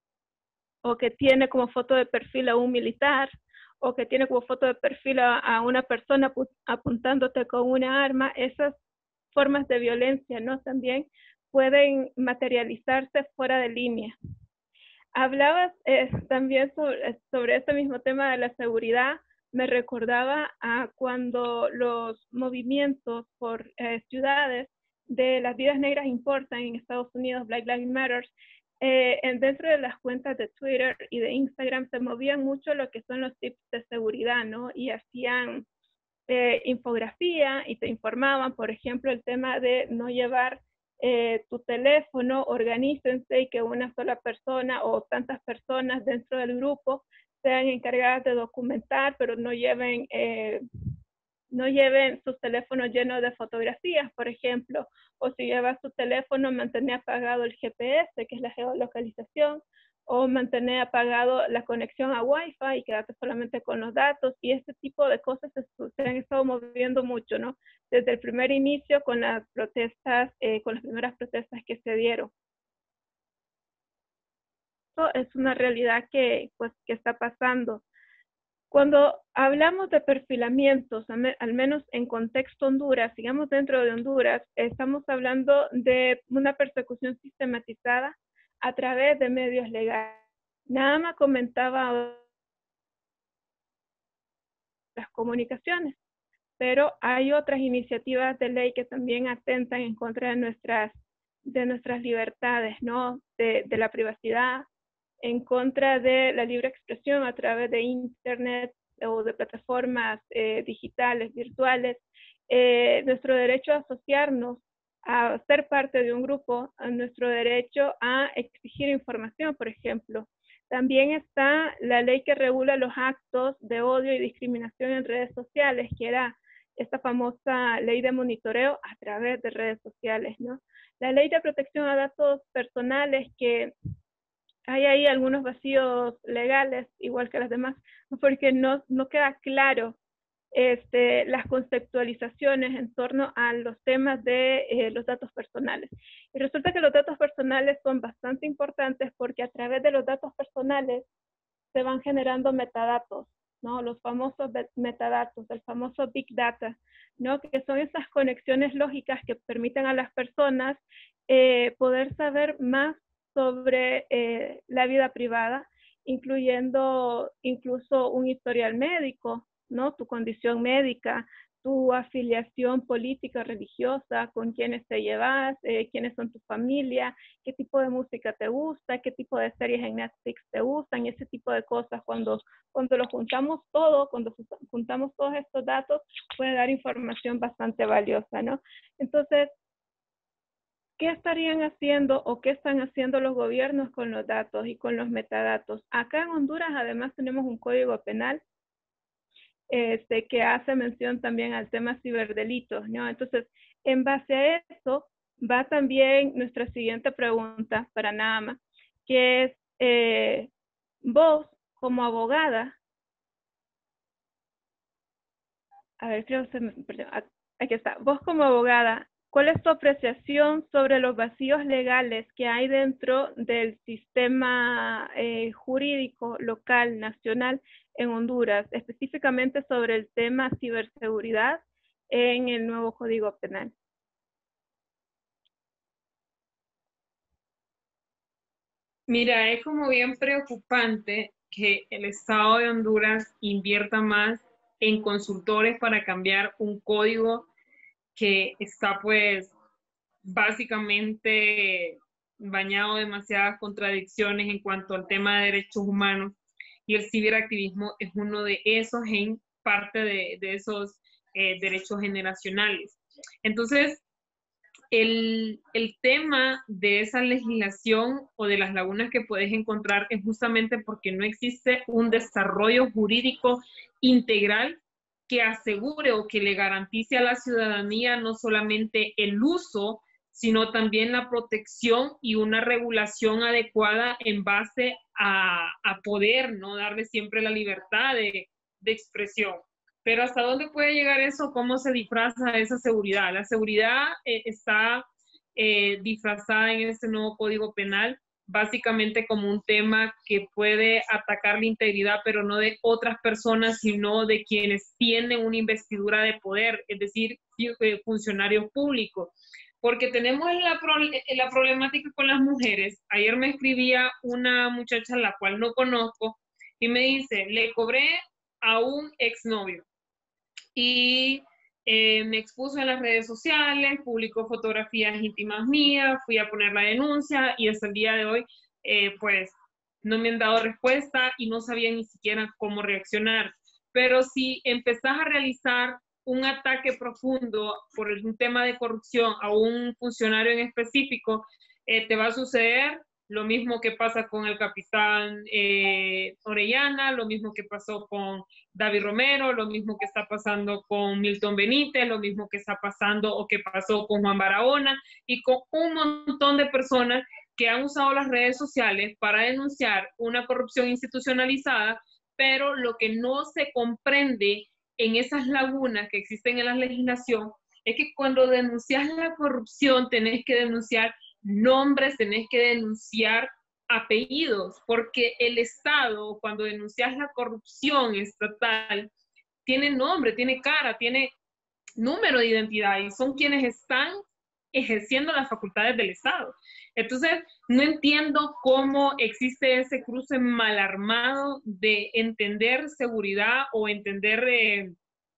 o que tiene como foto de perfil a un militar, o que tiene como foto de perfil a, a una persona apuntándote con una arma, esas formas de violencia, ¿no? También pueden materializarse fuera de línea. Hablabas eh, también sobre, sobre este mismo tema de la seguridad. Me recordaba a cuando los movimientos por eh, ciudades de las vidas negras importan en Estados Unidos, Black Lives Matter, eh, en, dentro de las cuentas de Twitter y de Instagram se movían mucho lo que son los tips de seguridad, ¿no? Y hacían eh, infografía y te informaban, por ejemplo, el tema de no llevar eh, tu teléfono, organícense y que una sola persona o tantas personas dentro del grupo sean encargadas de documentar, pero no lleven, eh, no lleven sus teléfonos llenos de fotografías, por ejemplo, o si llevas tu teléfono, mantener apagado el G P S, que es la geolocalización, o mantener apagado la conexión a Wi-Fi y quedarte solamente con los datos, y este tipo de cosas se, se han estado moviendo mucho, ¿no? Desde el primer inicio con las protestas, eh, con las primeras protestas que se dieron. Esto es una realidad que, pues, que está pasando. Cuando hablamos de perfilamientos, al menos en contexto Honduras, sigamos dentro de Honduras, estamos hablando de una persecución sistematizada a través de medios legales. Nama comentaba las comunicaciones, pero hay otras iniciativas de ley que también atentan en contra de nuestras, de nuestras libertades, ¿no? De, de la privacidad, en contra de la libre expresión a través de Internet o de plataformas eh, digitales, virtuales, eh, nuestro derecho a asociarnos, a ser parte de un grupo, a nuestro derecho a exigir información, por ejemplo. También está la ley que regula los actos de odio y discriminación en redes sociales, que era esta famosa ley de monitoreo a través de redes sociales, ¿no? La ley de protección a datos personales, que hay ahí algunos vacíos legales, igual que las demás, porque no, no queda claro este, las conceptualizaciones en torno a los temas de eh, los datos personales. Y resulta que los datos personales son bastante importantes porque a través de los datos personales se van generando metadatos, ¿no? Los famosos metadatos, el famoso Big Data, ¿no? Que son esas conexiones lógicas que permiten a las personas eh, poder saber más sobre eh, la vida privada, incluyendo incluso un historial médico, ¿no? Tu condición médica, tu afiliación política, religiosa, con quiénes te llevas, eh, quiénes son tu familia, qué tipo de música te gusta, qué tipo de series en Netflix te gustan, ese tipo de cosas. Cuando, cuando lo juntamos todo, cuando juntamos todos estos datos, puede dar información bastante valiosa, ¿no? Entonces, ¿qué estarían haciendo o qué están haciendo los gobiernos con los datos y con los metadatos? Acá en Honduras además tenemos un código penal este, que hace mención también al tema ciberdelitos, ¿no? Entonces, en base a eso, va también nuestra siguiente pregunta para Nama, que es, eh, vos como abogada, a ver, creo que se me perdió, aquí está, vos como abogada, ¿Cuál es tu apreciación sobre los vacíos legales que hay dentro del sistema eh, jurídico local, nacional en Honduras, específicamente sobre el tema ciberseguridad en el nuevo Código Penal? Mira, es como bien preocupante que el Estado de Honduras invierta más en consultores para cambiar un código que está pues básicamente bañado de demasiadas contradicciones en cuanto al tema de derechos humanos, y el ciberactivismo es uno de esos en parte de, de esos eh, derechos generacionales. Entonces, el, el tema de esa legislación o de las lagunas que puedes encontrar es justamente porque no existe un desarrollo jurídico integral que asegure o que le garantice a la ciudadanía no solamente el uso, sino también la protección y una regulación adecuada en base a, a poder, ¿no? Darle siempre la libertad de, de expresión. Pero ¿hasta dónde puede llegar eso? ¿Cómo se disfraza esa seguridad? La seguridad eh, está eh, disfrazada en este nuevo Código Penal básicamente como un tema que puede atacar la integridad, pero no de otras personas, sino de quienes tienen una investidura de poder, es decir, funcionarios públicos. Porque tenemos la, la problemática con las mujeres. Ayer me escribía una muchacha a la cual no conozco y me dice, le cobré a un exnovio y eh, me expuso en las redes sociales, publicó fotografías íntimas mías, fui a poner la denuncia y hasta el día de hoy eh, pues no me han dado respuesta y no sabía ni siquiera cómo reaccionar. Pero si empezás a realizar un ataque profundo por un tema de corrupción a un funcionario en específico, eh, te va a suceder lo mismo que pasa con el capitán eh, Orellana, lo mismo que pasó con David Romero, lo mismo que está pasando con Milton Benítez, lo mismo que está pasando o que pasó con Juan Barahona y con un montón de personas que han usado las redes sociales para denunciar una corrupción institucionalizada, pero lo que no se comprende en esas lagunas que existen en la legislación es que cuando denuncias la corrupción tenés que denunciar nombres, tenés que denunciar apellidos, porque el Estado, cuando denuncias la corrupción estatal, tiene nombre, tiene cara, tiene número de identidad y son quienes están ejerciendo las facultades del Estado. Entonces, no entiendo cómo existe ese cruce mal armado de entender seguridad o entender eh,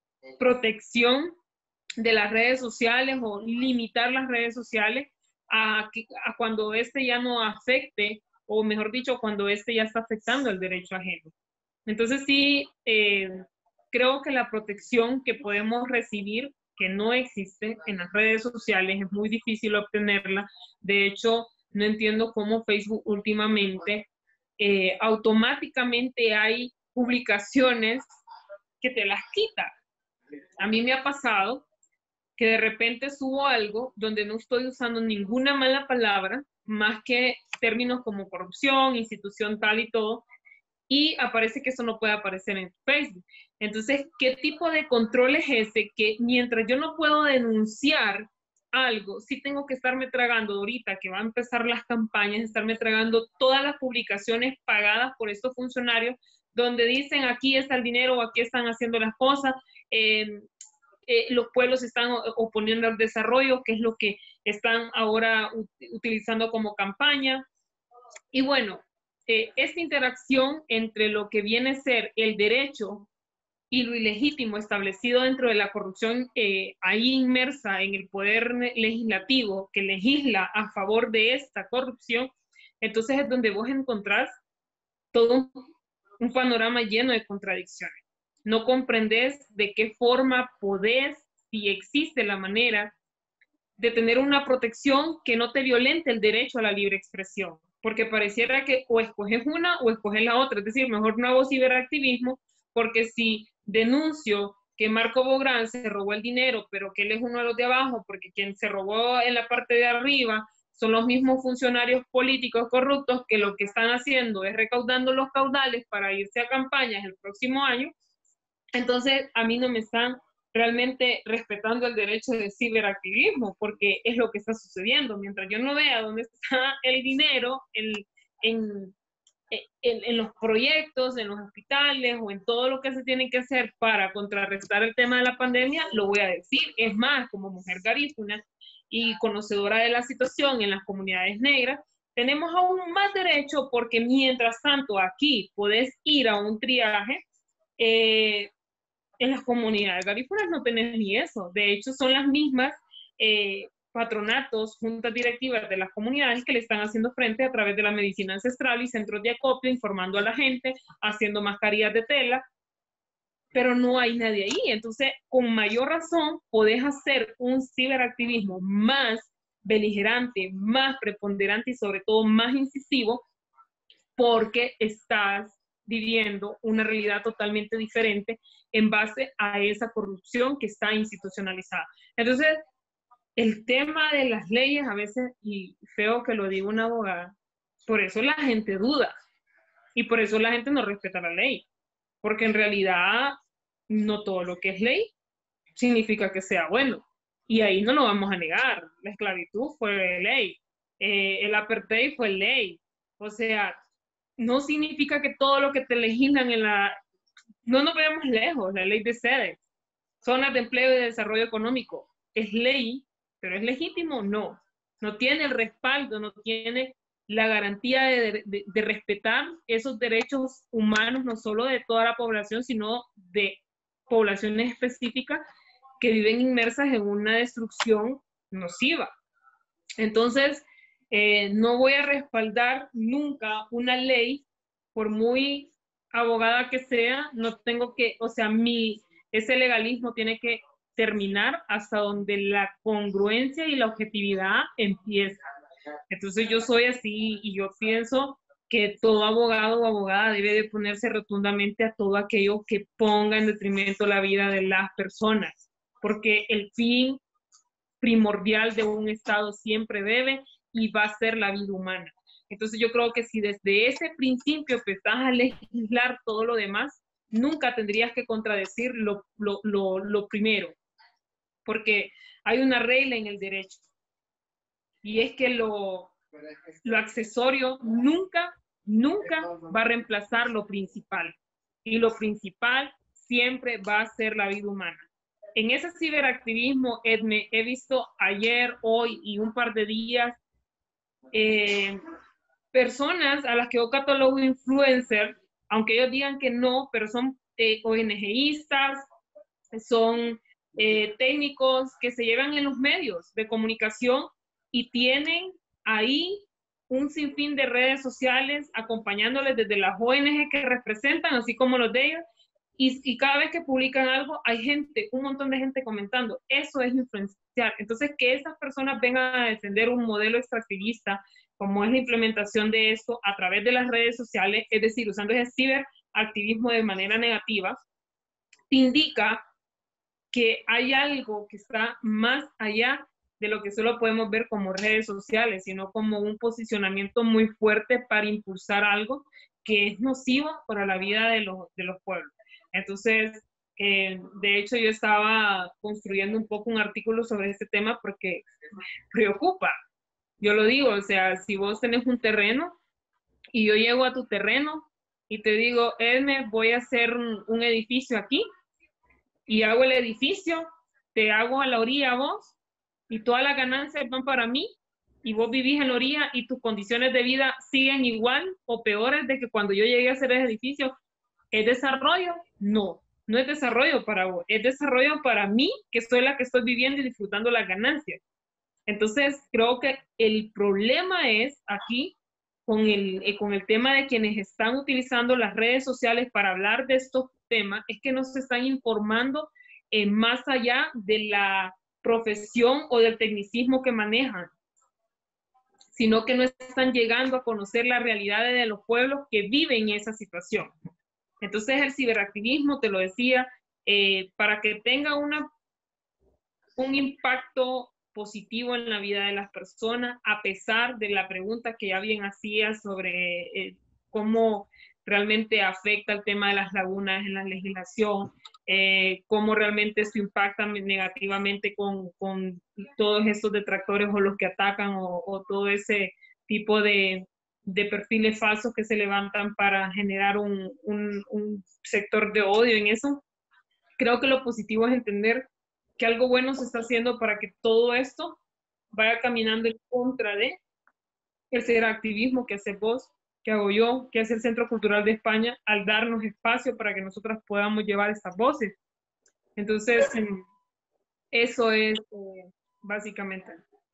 protección de las redes sociales o limitar las redes sociales a, a cuando este ya no afecte, o mejor dicho, cuando este ya está afectando el derecho ajeno. Entonces sí, eh, creo que la protección que podemos recibir, que no existe en las redes sociales, es muy difícil obtenerla. De hecho, no entiendo cómo Facebook últimamente eh, automáticamente hay publicaciones que te las quita. A mí me ha pasado que de repente subo algo donde no estoy usando ninguna mala palabra, más que términos como corrupción, institución tal y todo, y aparece que eso no puede aparecer en Facebook. Entonces, ¿qué tipo de control es ese? Que mientras yo no puedo denunciar algo, sí tengo que estarme tragando ahorita que va a empezar las campañas, estarme tragando todas las publicaciones pagadas por estos funcionarios, donde dicen aquí está el dinero o aquí están haciendo las cosas, eh, eh, los pueblos están oponiendo al desarrollo, que es lo que están ahora utilizando como campaña. Y bueno, eh, esta interacción entre lo que viene a ser el derecho y lo ilegítimo establecido dentro de la corrupción, eh, ahí inmersa en el poder legislativo que legisla a favor de esta corrupción, entonces es donde vos encontrás todo un, un panorama lleno de contradicciones. No comprendés de qué forma podés, si existe la manera, de tener una protección que no te violente el derecho a la libre expresión, porque pareciera que o escoges una o escoges la otra, es decir, mejor no hago ciberactivismo, porque si denuncio que Marco Bográn se robó el dinero, pero que él es uno de los de abajo, porque quien se robó en la parte de arriba son los mismos funcionarios políticos corruptos que lo que están haciendo es recaudando los caudales para irse a campañas el próximo año, entonces a mí no me están realmente respetando el derecho de ciberactivismo, porque es lo que está sucediendo. Mientras yo no vea dónde está el dinero el, en, en, en los proyectos, en los hospitales o en todo lo que se tiene que hacer para contrarrestar el tema de la pandemia, lo voy a decir. Es más, como mujer garífuna y conocedora de la situación en las comunidades negras, tenemos aún más derecho, porque mientras tanto aquí podés ir a un triaje, eh, en las comunidades garífunas no tenés ni eso. De hecho, son las mismas eh, patronatos, juntas directivas de las comunidades que le están haciendo frente a través de la medicina ancestral y centros de acopio, informando a la gente, haciendo mascarillas de tela, pero no hay nadie ahí. Entonces, con mayor razón, podés hacer un ciberactivismo más beligerante, más preponderante y sobre todo más incisivo, porque estás viviendo una realidad totalmente diferente en base a esa corrupción que está institucionalizada. Entonces, el tema de las leyes a veces, y feo que lo diga una abogada, por eso la gente duda y por eso la gente no respeta la ley, porque en realidad no todo lo que es ley significa que sea bueno, y ahí no lo vamos a negar. La esclavitud fue ley, eh, el apartheid fue ley, o sea, no significa que todo lo que te legislan en la... No nos veamos lejos, la ley de sedes, zonas de empleo y de desarrollo económico, es ley, pero ¿es legítimo? No. No tiene el respaldo, no tiene la garantía de, de, de respetar esos derechos humanos, no solo de toda la población, sino de poblaciones específicas que viven inmersas en una destrucción nociva. Entonces, eh, no voy a respaldar nunca una ley, por muy abogada que sea, no tengo que, o sea, mi, ese legalismo tiene que terminar hasta donde la congruencia y la objetividad empieza. Entonces yo soy así y yo pienso que todo abogado o abogada debe de ponerse rotundamente a todo aquello que ponga en detrimento la vida de las personas, porque el fin primordial de un Estado siempre debe y va a ser la vida humana. Entonces yo creo que si desde ese principio empezás a legislar todo lo demás, nunca tendrías que contradecir lo, lo, lo, lo primero, porque hay una regla en el derecho, y es que lo, lo accesorio nunca, nunca va a reemplazar lo principal, y lo principal siempre va a ser la vida humana. En ese ciberactivismo, Edme, he visto ayer, hoy y un par de días, eh, personas a las que yo catalogo influencer, aunque ellos digan que no, pero son eh, ONGistas, son eh, técnicos que se llevan en los medios de comunicación y tienen ahí un sinfín de redes sociales acompañándoles desde las O N G que representan, así como los de ellos, y, y cada vez que publican algo hay gente, un montón de gente comentando. Eso es influenciar. Entonces, que esas personas vengan a defender un modelo extractivista como es la implementación de esto a través de las redes sociales, es decir, usando ese ciberactivismo de manera negativa, te indica que hay algo que está más allá de lo que solo podemos ver como redes sociales, sino como un posicionamiento muy fuerte para impulsar algo que es nocivo para la vida de los, de los pueblos. Entonces, eh, de hecho, yo estaba construyendo un poco un artículo sobre este tema porque me preocupa. Yo lo digo, o sea, si vos tenés un terreno y yo llego a tu terreno y te digo, Edme, voy a hacer un, un edificio aquí, y hago el edificio, te hago a la orilla vos, y todas las ganancias van para mí, y vos vivís en la orilla y tus condiciones de vida siguen igual o peores de que cuando yo llegué a hacer el edificio. ¿Es desarrollo? No, no es desarrollo para vos, es desarrollo para mí, que soy la que estoy viviendo y disfrutando las ganancias. Entonces, creo que el problema es aquí con el, eh, con el tema de quienes están utilizando las redes sociales para hablar de estos temas, es que no se están informando eh, más allá de la profesión o del tecnicismo que manejan, sino que no están llegando a conocer la realidad de los pueblos que viven esa situación. Entonces, el ciberactivismo, te lo decía, eh, para que tenga una, un impacto positivo en la vida de las personas, a pesar de la pregunta que ya bien hacía sobre eh, cómo realmente afecta el tema de las lagunas en la legislación, eh, cómo realmente esto impacta negativamente con, con todos estos detractores o los que atacan o, o todo ese tipo de, de perfiles falsos que se levantan para generar un, un, un sector de odio en eso. Creo que lo positivo es entender que algo bueno se está haciendo para que todo esto vaya caminando en contra de el ciberactivismo que hace vos, que hago yo, que hace el Centro Cultural de España, al darnos espacio para que nosotras podamos llevar estas voces. Entonces, eso es eh, básicamente.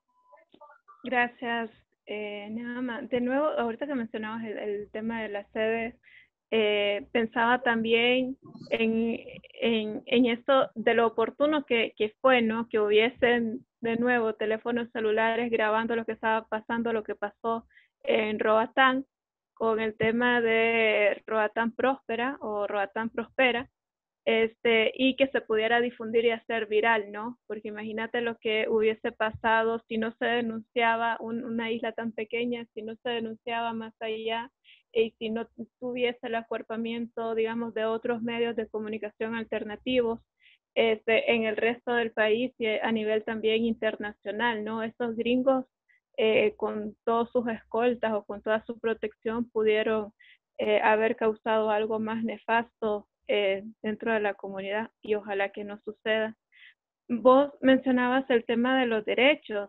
Gracias, eh, Neama. De nuevo, ahorita que mencionabas el, el tema de las sedes, eh, pensaba también en, en, en esto de lo oportuno que, que fue, ¿no? Que hubiesen de nuevo teléfonos celulares grabando lo que estaba pasando, lo que pasó en Roatán, con el tema de Roatán Próspera o Roatán Prospera, este, y que se pudiera difundir y hacer viral, ¿no? Porque imagínate lo que hubiese pasado si no se denunciaba un, una isla tan pequeña, si no se denunciaba más allá, y si no tuviese el acuerpamiento, digamos, de otros medios de comunicación alternativos este, en el resto del país y a nivel también internacional, ¿no? Estos gringos eh, con todos sus escoltas o con toda su protección pudieron eh, haber causado algo más nefasto eh, dentro de la comunidad y ojalá que no suceda. Vos mencionabas el tema de los derechos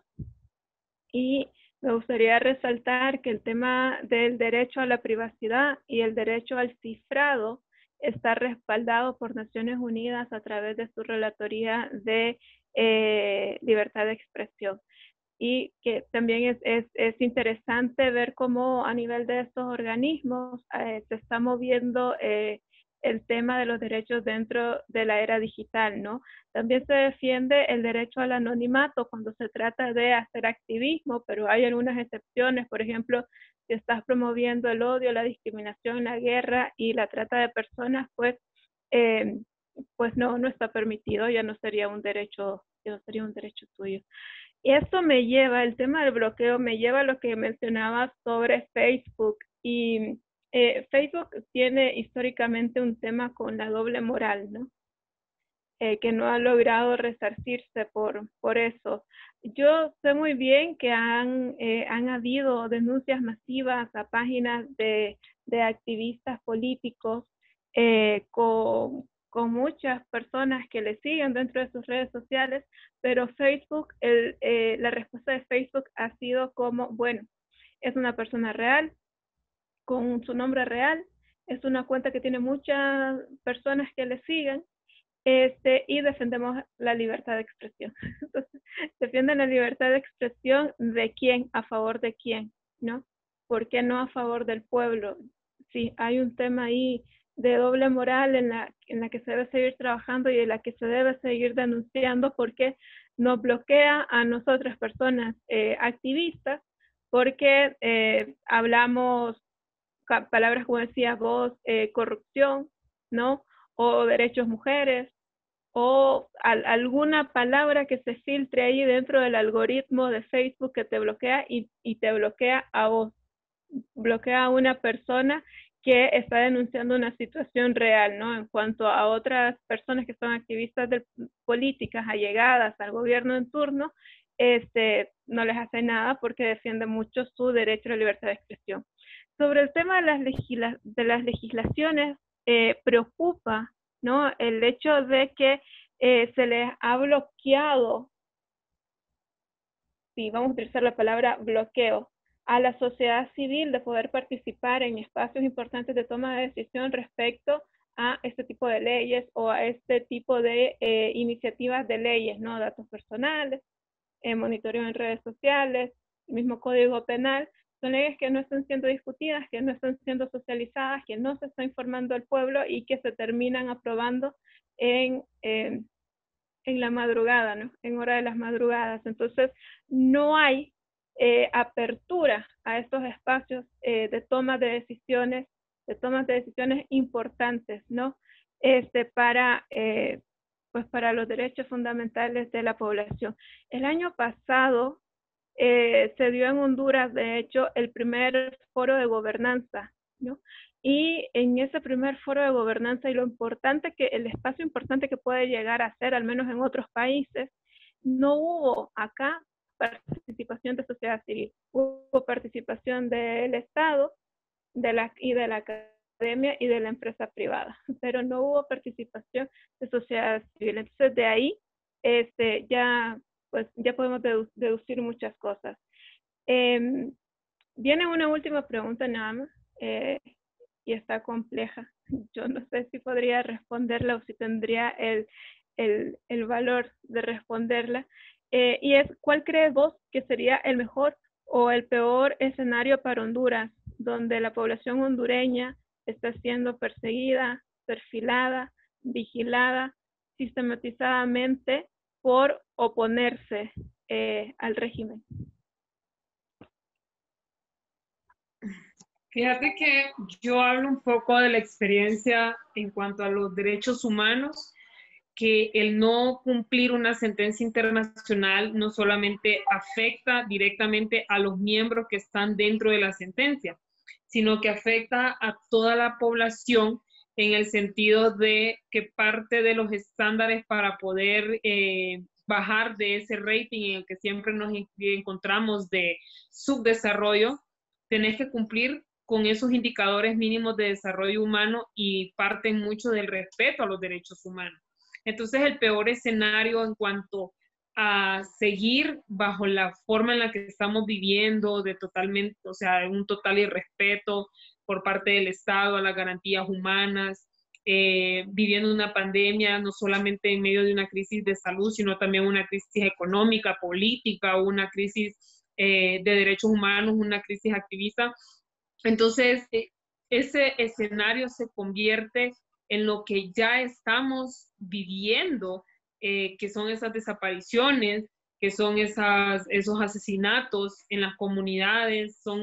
y me gustaría resaltar que el tema del derecho a la privacidad y el derecho al cifrado está respaldado por Naciones Unidas a través de su relatoría de eh, libertad de expresión. Y que también es, es, es interesante ver cómo a nivel de estos organismos eh, se está moviendo eh, el tema de los derechos dentro de la era digital, ¿no? También se defiende el derecho al anonimato cuando se trata de hacer activismo, pero hay algunas excepciones, por ejemplo, si estás promoviendo el odio, la discriminación, la guerra y la trata de personas, pues, eh, pues no, no está permitido, ya no sería un derecho, ya no sería un derecho tuyo. Y esto me lleva, el tema del bloqueo me lleva a lo que mencionabas sobre Facebook. Y eh, Facebook tiene históricamente un tema con la doble moral, ¿no? Eh, que no ha logrado resarcirse por, por eso. Yo sé muy bien que han, eh, han habido denuncias masivas a páginas de, de activistas políticos eh, con, con muchas personas que le siguen dentro de sus redes sociales, pero Facebook, el, eh, la respuesta de Facebook ha sido como, bueno, es una persona real, con su nombre real, es una cuenta que tiene muchas personas que le siguen, este, y defendemos la libertad de expresión. Entonces, defienden la libertad de expresión de quién, a favor de quién, ¿no? ¿Por qué no a favor del pueblo? Sí, hay un tema ahí de doble moral en la, en la que se debe seguir trabajando y en la que se debe seguir denunciando porque nos bloquea a nosotras personas eh, activistas, porque eh, hablamos palabras como decías vos, eh, corrupción, ¿no? O derechos mujeres, o al, alguna palabra que se filtre ahí dentro del algoritmo de Facebook que te bloquea y, y te bloquea a vos, bloquea a una persona que está denunciando una situación real, ¿no? En cuanto a otras personas que son activistas de políticas allegadas al gobierno en turno, este, no les hace nada porque defiende mucho su derecho a la libertad de expresión. Sobre el tema de las, legisla de las legislaciones, eh, preocupa, ¿no? El hecho de que eh, se les ha bloqueado, sí, vamos a utilizar la palabra bloqueo, a la sociedad civil de poder participar en espacios importantes de toma de decisión respecto a este tipo de leyes o a este tipo de eh, iniciativas de leyes, ¿no? Datos personales, eh, monitoreo en redes sociales, el mismo código penal, son leyes que no están siendo discutidas, que no están siendo socializadas, que no se está informando al pueblo y que se terminan aprobando en, eh, en la madrugada, ¿no? En hora de las madrugadas. Entonces, no hay eh, apertura a estos espacios eh, de toma de decisiones, de tomas de decisiones importantes, ¿no? Este, para, eh, pues para los derechos fundamentales de la población. El año pasado eh, se dio en Honduras, de hecho, el primer foro de gobernanza, ¿no? Y en ese primer foro de gobernanza y lo importante que, el espacio importante que puede llegar a ser, al menos en otros países, no hubo acá participación de sociedad civil, hubo participación del Estado de la, y de la academia y de la empresa privada, pero no hubo participación de sociedad civil. Entonces de ahí este, ya, pues, ya podemos dedu deducir muchas cosas. Eh, viene una última pregunta nada más, eh, y está compleja. Yo no sé si podría responderla o si tendría el, el, el valor de responderla. Eh, y es, ¿cuál crees vos que sería el mejor o el peor escenario para Honduras, donde la población hondureña está siendo perseguida, perfilada, vigilada, sistematizadamente por oponerse eh, al régimen? Fíjate que yo hablo un poco de la experiencia en cuanto a los derechos humanos, que el no cumplir una sentencia internacional no solamente afecta directamente a los miembros que están dentro de la sentencia, sino que afecta a toda la población en el sentido de que parte de los estándares para poder eh, bajar de ese rating en el que siempre nos encontramos de subdesarrollo, tenés que cumplir con esos indicadores mínimos de desarrollo humano y parten mucho del respeto a los derechos humanos. Entonces, el peor escenario en cuanto a seguir bajo la forma en la que estamos viviendo, de totalmente, o sea, un total irrespeto por parte del Estado a las garantías humanas, eh, viviendo una pandemia, no solamente en medio de una crisis de salud, sino también una crisis económica, política, una crisis eh, de derechos humanos, una crisis activista. Entonces, eh, ese escenario se convierte en lo que ya estamos viviendo, eh, que son esas desapariciones, que son esas, esos asesinatos en las comunidades, son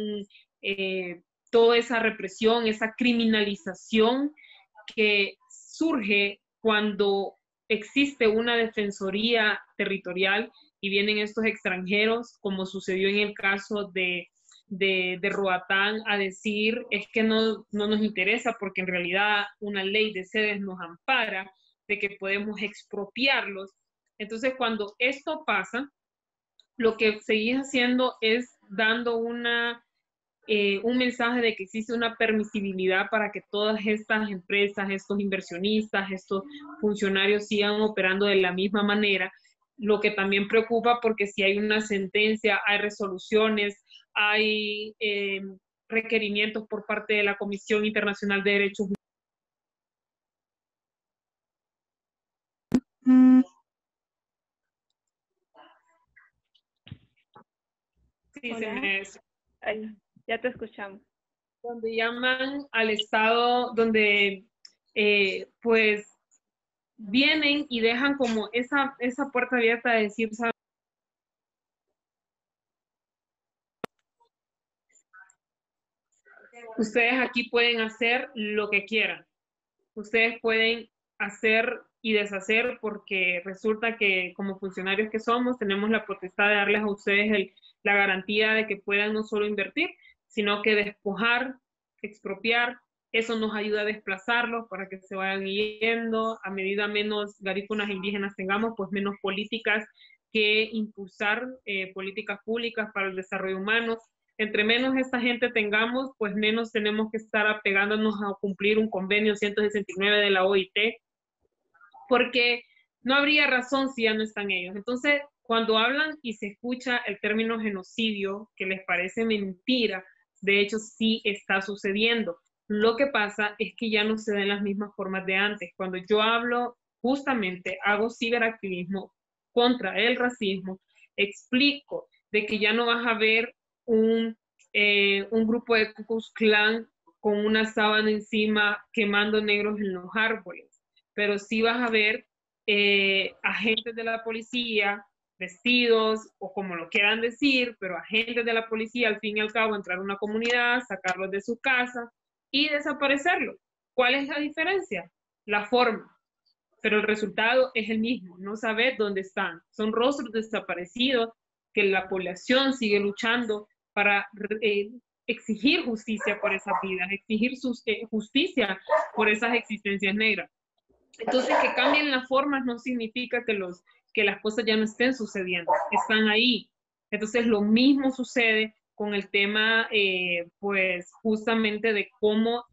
eh, toda esa represión, esa criminalización que surge cuando existe una defensoría territorial y vienen estos extranjeros, como sucedió en el caso de de, de Roatán, a decir es que no, no nos interesa porque en realidad una ley de sedes nos ampara, de que podemos expropiarlos. Entonces, cuando esto pasa, lo que seguís haciendo es dando una, eh, un mensaje de que existe una permisibilidad para que todas estas empresas, estos inversionistas, estos funcionarios sigan operando de la misma manera, lo que también preocupa porque si hay una sentencia, hay resoluciones, hay eh, requerimientos por parte de la Comisión Internacional de Derechos Humanos. Sí, se me... Ay, ya te escuchamos. Donde llaman al Estado, donde eh, pues vienen y dejan como esa, esa puerta abierta de decir, ¿sabes? Ustedes aquí pueden hacer lo que quieran. Ustedes pueden hacer y deshacer porque resulta que como funcionarios que somos tenemos la potestad de darles a ustedes el, la garantía de que puedan no solo invertir, sino que despojar, expropiar. Eso nos ayuda a desplazarlos para que se vayan yendo. A medida menos garífunas indígenas tengamos, pues menos políticas que impulsar, eh, políticas públicas para el desarrollo humano. Entre menos esta gente tengamos, pues menos tenemos que estar apegándonos a cumplir un convenio ciento sesenta y nueve de la O I T, porque no habría razón si ya no están ellos. Entonces, cuando hablan y se escucha el término genocidio, que les parece mentira, de hecho sí está sucediendo. Lo que pasa es que ya no se den las mismas formas de antes. Cuando yo hablo, justamente hago ciberactivismo contra el racismo, explico de que ya no vas a ver un, eh, un grupo de Ku Klux Klan con una sábana encima quemando negros en los árboles, pero sí vas a ver eh, agentes de la policía vestidos o como lo quieran decir, pero agentes de la policía al fin y al cabo entrar a una comunidad, sacarlos de su casa y desaparecerlos. ¿Cuál es la diferencia? La forma, pero el resultado es el mismo, no sabes dónde están. Son rostros desaparecidos que la población sigue luchando para eh, exigir justicia por esas vidas, exigir sus, eh, justicia por esas existencias negras. Entonces, que cambien las formas no significa que, los, que las cosas ya no estén sucediendo, están ahí. Entonces, lo mismo sucede con el tema, eh, pues, justamente de cómo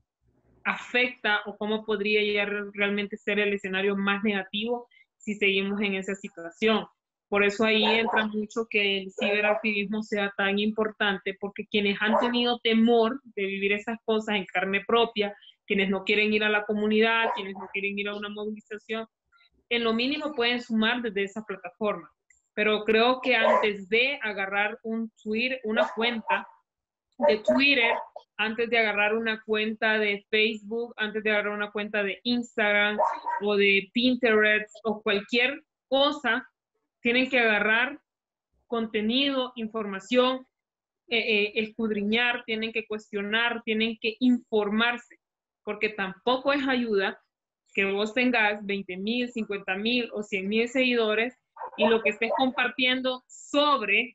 afecta o cómo podría llegar realmente ser el escenario más negativo si seguimos en esa situación. Por eso ahí entra mucho que el ciberactivismo sea tan importante, porque quienes han tenido temor de vivir esas cosas en carne propia, quienes no quieren ir a la comunidad, quienes no quieren ir a una movilización, en lo mínimo pueden sumar desde esa plataforma. Pero creo que antes de agarrar un Twitter, una cuenta de Twitter, antes de agarrar una cuenta de Facebook, antes de agarrar una cuenta de Instagram o de Pinterest o cualquier cosa, tienen que agarrar contenido, información, eh, eh, escudriñar, tienen que cuestionar, tienen que informarse, porque tampoco es ayuda que vos tengas veinte mil, cincuenta mil o cien mil seguidores y lo que estés compartiendo sobre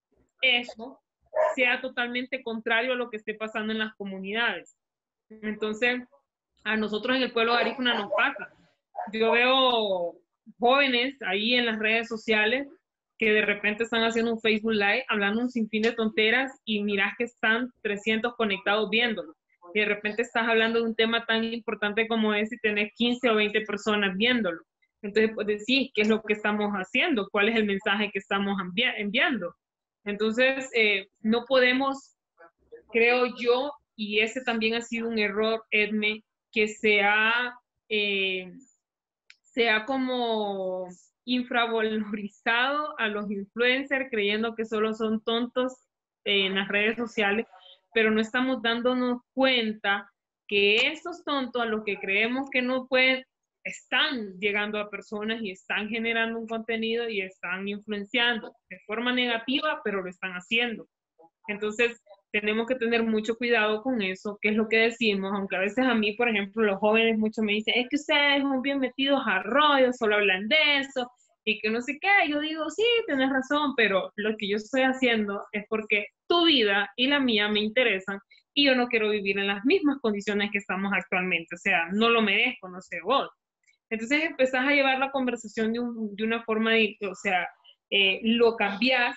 eso sea totalmente contrario a lo que esté pasando en las comunidades. Entonces, a nosotros en el pueblo de Garífuna nos pasa. Yo veo jóvenes ahí en las redes sociales que de repente están haciendo un Facebook Live hablando un sinfín de tonteras y mirás que están trescientos conectados viéndolo. Y de repente estás hablando de un tema tan importante como ese y tenés quince o veinte personas viéndolo. Entonces, pues decís, ¿qué es lo que estamos haciendo? ¿Cuál es el mensaje que estamos envi enviando? Entonces, eh, no podemos, creo yo, y ese también ha sido un error, Edme, que sea, eh, sea como infravalorizado a los influencers creyendo que solo son tontos eh, en las redes sociales, pero no estamos dándonos cuenta que estos tontos a los que creemos que no pueden, están llegando a personas y están generando un contenido y están influenciando de forma negativa, pero lo están haciendo. Entonces, tenemos que tener mucho cuidado con eso, que es lo que decimos, aunque a veces a mí, por ejemplo, los jóvenes muchos me dicen, es que ustedes son bien metidos a rollo, solo hablan de eso, y que no sé qué. Yo digo, sí, tienes razón, pero lo que yo estoy haciendo es porque tu vida y la mía me interesan, y yo no quiero vivir en las mismas condiciones que estamos actualmente, o sea, no lo merezco, no sé vos. Entonces empezás a llevar la conversación de, un, de una forma, de, o sea, eh, lo cambiás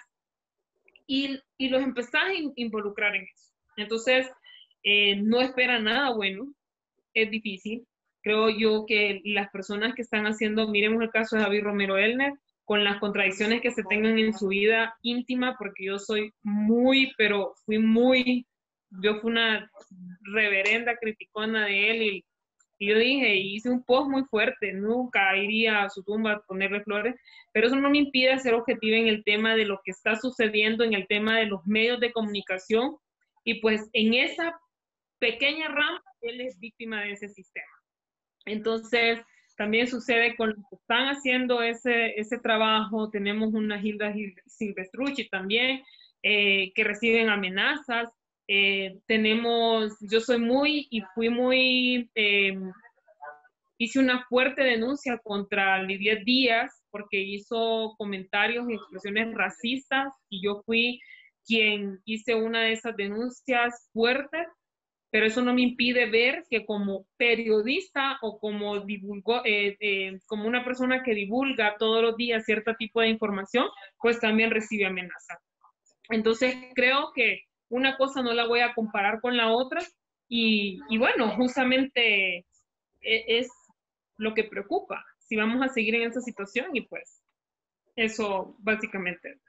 y, y los empezás a in, involucrar en eso. Entonces, eh, no espera nada bueno, es difícil. Creo yo que las personas que están haciendo, miremos el caso de David Romero Elner, con las contradicciones que se tengan en su vida íntima, porque yo soy muy, pero fui muy, yo fui una reverenda criticona de él y Y yo dije, hice un post muy fuerte, nunca iría a su tumba a ponerle flores, pero eso no me impide ser objetiva en el tema de lo que está sucediendo, en el tema de los medios de comunicación, y pues en esa pequeña rama, él es víctima de ese sistema. Entonces, también sucede con los que están haciendo ese, ese trabajo, tenemos una Hilda Silvestrucci también, eh, que reciben amenazas. Eh, tenemos, yo soy muy y fui muy, eh, hice una fuerte denuncia contra Lidia Díaz porque hizo comentarios y expresiones racistas y yo fui quien hice una de esas denuncias fuertes, pero eso no me impide ver que como periodista o como, divulgo, eh, eh, como una persona que divulga todos los días cierto tipo de información, pues también recibe amenazas. Entonces creo que una cosa no la voy a comparar con la otra y, y bueno, justamente es lo que preocupa, si vamos a seguir en esa situación y pues eso básicamente.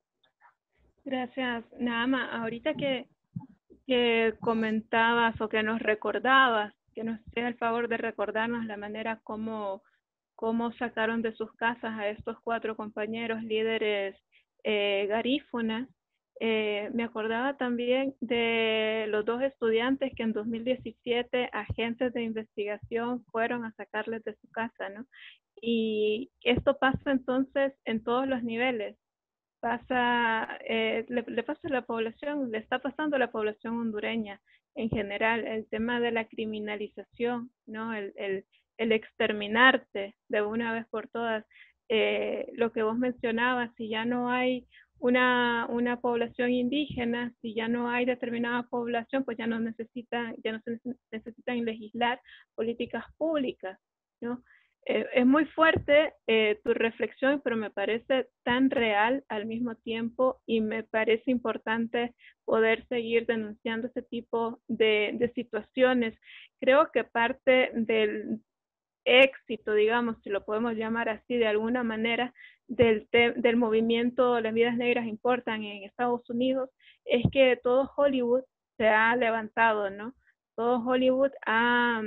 Gracias, Naama. Ahorita que, que comentabas o que nos recordabas, que nos hacías el favor de recordarnos la manera como, como sacaron de sus casas a estos cuatro compañeros líderes eh, garífunas, Eh, me acordaba también de los dos estudiantes que en dos mil diecisiete agentes de investigación fueron a sacarles de su casa, ¿no? Y esto pasa entonces en todos los niveles. Pasa, eh, le, le pasa a la población, le está pasando a la población hondureña en general, el tema de la criminalización, ¿no? El, el, el exterminarte de una vez por todas. Eh, lo que vos mencionabas, si ya no hay una, una población indígena, si ya no hay determinada población, pues ya no necesitan, ya no se necesitan legislar políticas públicas, ¿no? Eh, es muy fuerte eh, tu reflexión, pero me parece tan real al mismo tiempo y me parece importante poder seguir denunciando ese tipo de, de situaciones. Creo que parte del éxito, digamos, si lo podemos llamar así de alguna manera, del, del movimiento Las Vidas Negras Importan en Estados Unidos, es que todo Hollywood se ha levantado, ¿no? Todo Hollywood ha,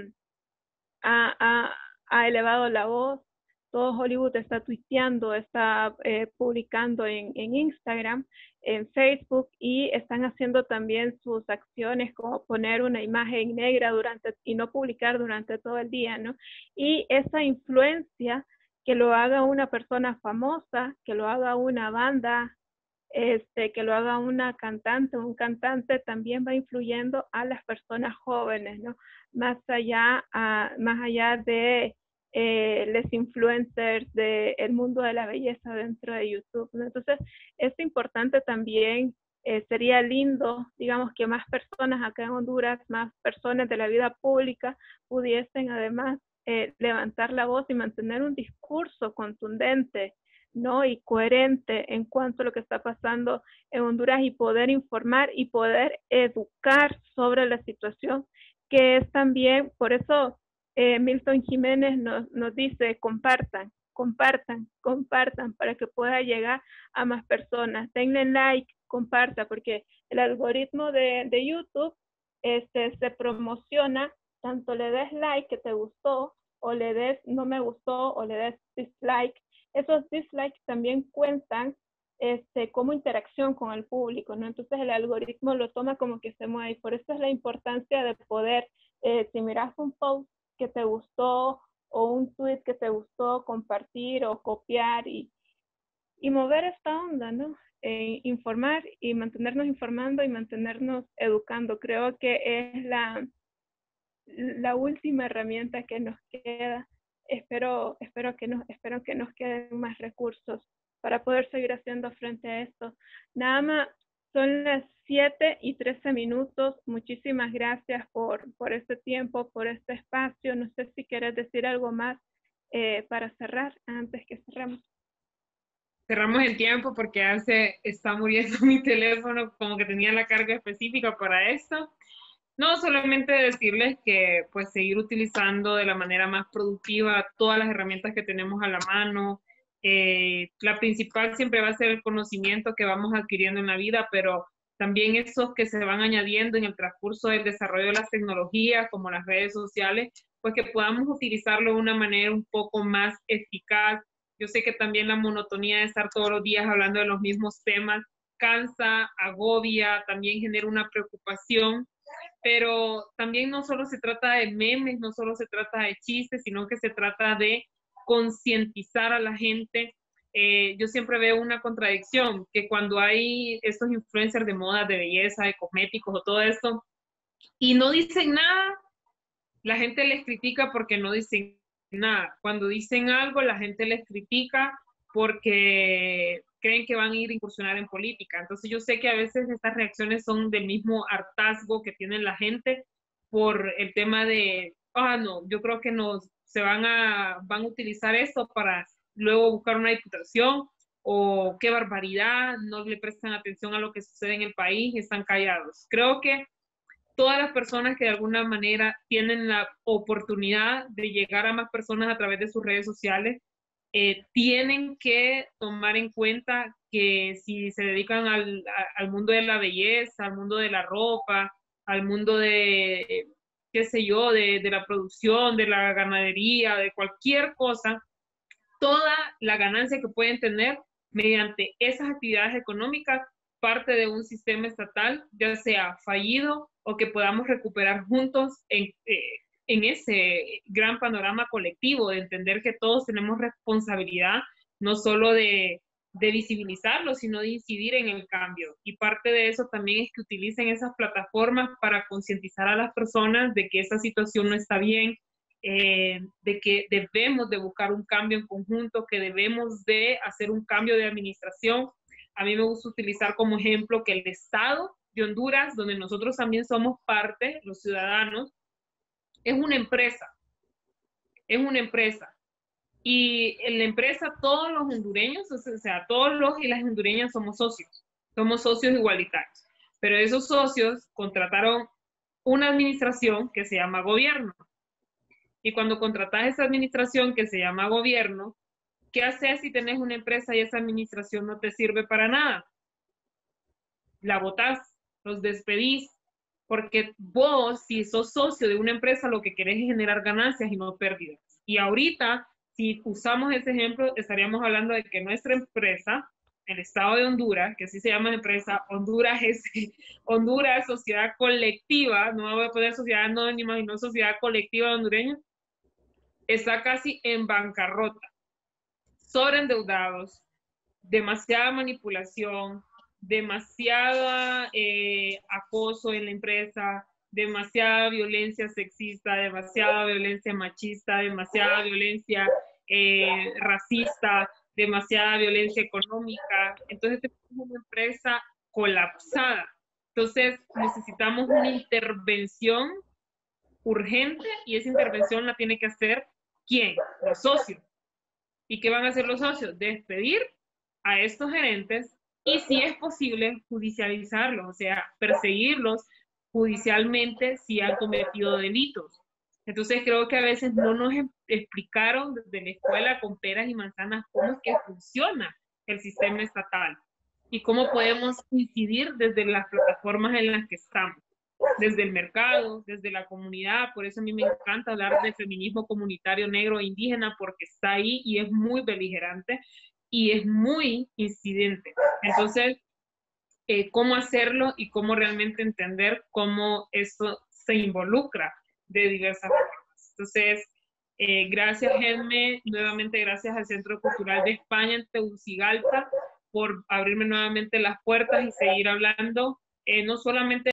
ha, ha, ha elevado la voz, todo Hollywood está tuiteando, está eh, publicando en, en Instagram, en Facebook, y están haciendo también sus acciones como poner una imagen negra durante y no publicar durante todo el día, ¿no? Y esa influencia, que lo haga una persona famosa, que lo haga una banda, este, que lo haga una cantante, un cantante, también va influyendo a las personas jóvenes, ¿no? Más allá, a, más allá de eh, los influencers del mundo de la belleza dentro de YouTube, ¿no? Entonces, es importante también, eh, sería lindo, digamos, que más personas acá en Honduras, más personas de la vida pública pudiesen además eh, levantar la voz y mantener un discurso contundente, ¿no? Y coherente en cuanto a lo que está pasando en Honduras, y poder informar y poder educar sobre la situación, que es también, por eso eh, Milton Jiménez nos, nos dice, compartan, compartan, compartan, para que pueda llegar a más personas. Denle like, comparta, porque el algoritmo de, de YouTube este, se promociona, tanto le des like que te gustó, o le des no me gustó, o le des dislike. Esos dislikes también cuentan este, como interacción con el público, ¿no? Entonces el algoritmo lo toma como que se mueve, y por eso es la importancia de poder, eh, si miras un post que te gustó o un tweet que te gustó, compartir o copiar y, y mover esta onda, ¿no? Eh, informar y mantenernos informando y mantenernos educando. Creo que es la, la última herramienta que nos queda. Espero, espero, que nos, espero que nos queden más recursos para poder seguir haciendo frente a esto. Nada más, son las siete y trece minutos. Muchísimas gracias por, por este tiempo, por este espacio. No sé si quieres decir algo más eh, para cerrar, antes que cerremos. Cerramos el tiempo porque ya se está muriendo mi teléfono, como que tenía la carga específica para esto. No, solamente decirles que pues seguir utilizando de la manera más productiva todas las herramientas que tenemos a la mano. Eh, la principal siempre va a ser el conocimiento que vamos adquiriendo en la vida, pero también esos que se van añadiendo en el transcurso del desarrollo de las tecnologías, como las redes sociales, pues que podamos utilizarlo de una manera un poco más eficaz. Yo sé que también la monotonía de estar todos los días hablando de los mismos temas cansa, agobia, también genera una preocupación. Pero también no solo se trata de memes, no solo se trata de chistes, sino que se trata de concientizar a la gente. Eh, yo siempre veo una contradicción, que cuando hay estos influencers de moda, de belleza, de cosméticos o todo esto, y no dicen nada, la gente les critica porque no dicen nada. Cuando dicen algo, la gente les critica porque creen que van a ir a incursionar en política. Entonces yo sé que a veces estas reacciones son del mismo hartazgo que tiene la gente por el tema de, ah, no, yo creo que nos, se van a, van a utilizar esto para luego buscar una diputación, o qué barbaridad, no le prestan atención a lo que sucede en el país y están callados. Creo que todas las personas que de alguna manera tienen la oportunidad de llegar a más personas a través de sus redes sociales, Eh, tienen que tomar en cuenta que si se dedican al, al mundo de la belleza, al mundo de la ropa, al mundo de, qué sé yo, de, de la producción, de la ganadería, de cualquier cosa, toda la ganancia que pueden tener mediante esas actividades económicas parte de un sistema estatal, ya sea fallido o que podamos recuperar juntos en, eh, en ese gran panorama colectivo, de entender que todos tenemos responsabilidad, no solo de, de visibilizarlo, sino de incidir en el cambio. Y parte de eso también es que utilicen esas plataformas para concientizar a las personas de que esa situación no está bien, eh, de que debemos de buscar un cambio en conjunto, que debemos de hacer un cambio de administración. A mí me gusta utilizar como ejemplo que el Estado de Honduras, donde nosotros también somos parte, los ciudadanos, es una empresa, es una empresa. Y en la empresa todos los hondureños, o sea, todos los y las hondureñas somos socios, somos socios igualitarios. Pero esos socios contrataron una administración que se llama gobierno. Y cuando contratas esa administración que se llama gobierno, ¿qué haces si tenés una empresa y esa administración no te sirve para nada? La botás, los despedís, porque vos, si sos socio de una empresa, lo que querés es generar ganancias y no pérdidas. Y ahorita, si usamos ese ejemplo, estaríamos hablando de que nuestra empresa, el Estado de Honduras, que así se llama la empresa, Honduras es Honduras, sociedad colectiva, no voy a poner sociedad anónima, sino sociedad colectiva hondureña, está casi en bancarrota, sobreendeudados, demasiada manipulación, demasiada eh, acoso en la empresa, demasiada violencia sexista, demasiada violencia machista, demasiada violencia eh, racista, demasiada violencia económica. Entonces tenemos una empresa colapsada. Entonces necesitamos una intervención urgente y esa intervención la tiene que hacer ¿quién? Los socios. ¿Y qué van a hacer los socios? Despedir a estos gerentes y, si es posible, judicializarlos, o sea, perseguirlos judicialmente si han cometido delitos. Entonces creo que a veces no nos explicaron desde la escuela con peras y manzanas cómo es que funciona el sistema estatal y cómo podemos incidir desde las plataformas en las que estamos, desde el mercado, desde la comunidad. Por eso a mí me encanta hablar de feminismo comunitario negro e indígena, porque está ahí y es muy beligerante y es muy incidente. Entonces, eh, cómo hacerlo y cómo realmente entender cómo esto se involucra de diversas formas. Entonces, eh, gracias, Edme, nuevamente gracias al Centro Cultural de España en Tegucigalpa por abrirme nuevamente las puertas y seguir hablando, eh, no solamente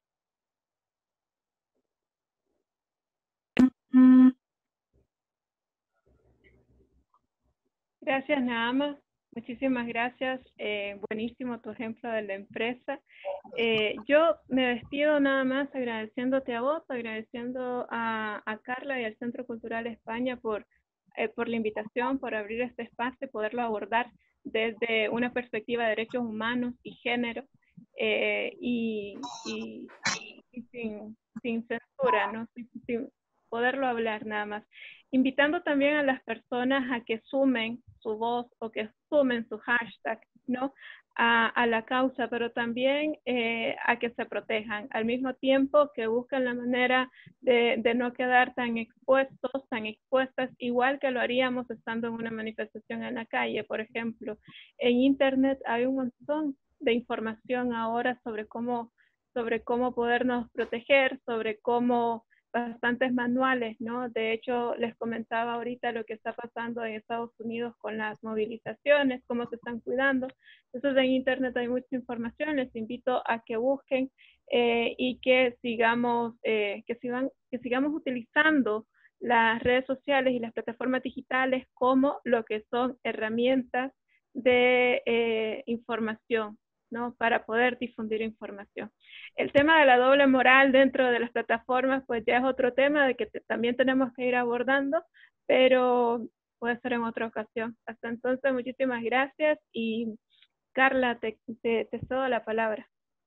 Gracias, Naama. Muchísimas gracias. Eh, buenísimo tu ejemplo de la empresa. Eh, yo me despido nada más agradeciéndote a vos, agradeciendo a, a Carla y al Centro Cultural España por, eh, por la invitación, por abrir este espacio y poderlo abordar desde una perspectiva de derechos humanos y género, eh, y, y, y sin, sin censura, ¿no? Sin, sin poderlo hablar nada más. Invitando también a las personas a que sumen su voz o que sumen su hashtag, ¿no? A, a la causa, pero también eh, a que se protejan, al mismo tiempo que buscan la manera de, de no quedar tan expuestos, tan expuestas, igual que lo haríamos estando en una manifestación en la calle. Por ejemplo, en internet hay un montón de información ahora sobre cómo, sobre cómo podernos proteger, sobre cómo bastantes manuales, ¿no? De hecho, les comentaba ahorita lo que está pasando en Estados Unidos con las movilizaciones, cómo se están cuidando. Entonces, en internet hay mucha información. Les invito a que busquen eh, y que sigamos, eh, que, sigan, que sigamos utilizando las redes sociales y las plataformas digitales como lo que son herramientas de eh, información, ¿no? Para poder difundir información. El tema de la doble moral dentro de las plataformas, pues ya es otro tema de que te, también tenemos que ir abordando, pero puede ser en otra ocasión. Hasta entonces, muchísimas gracias y Carla, te, te, te cedo la palabra.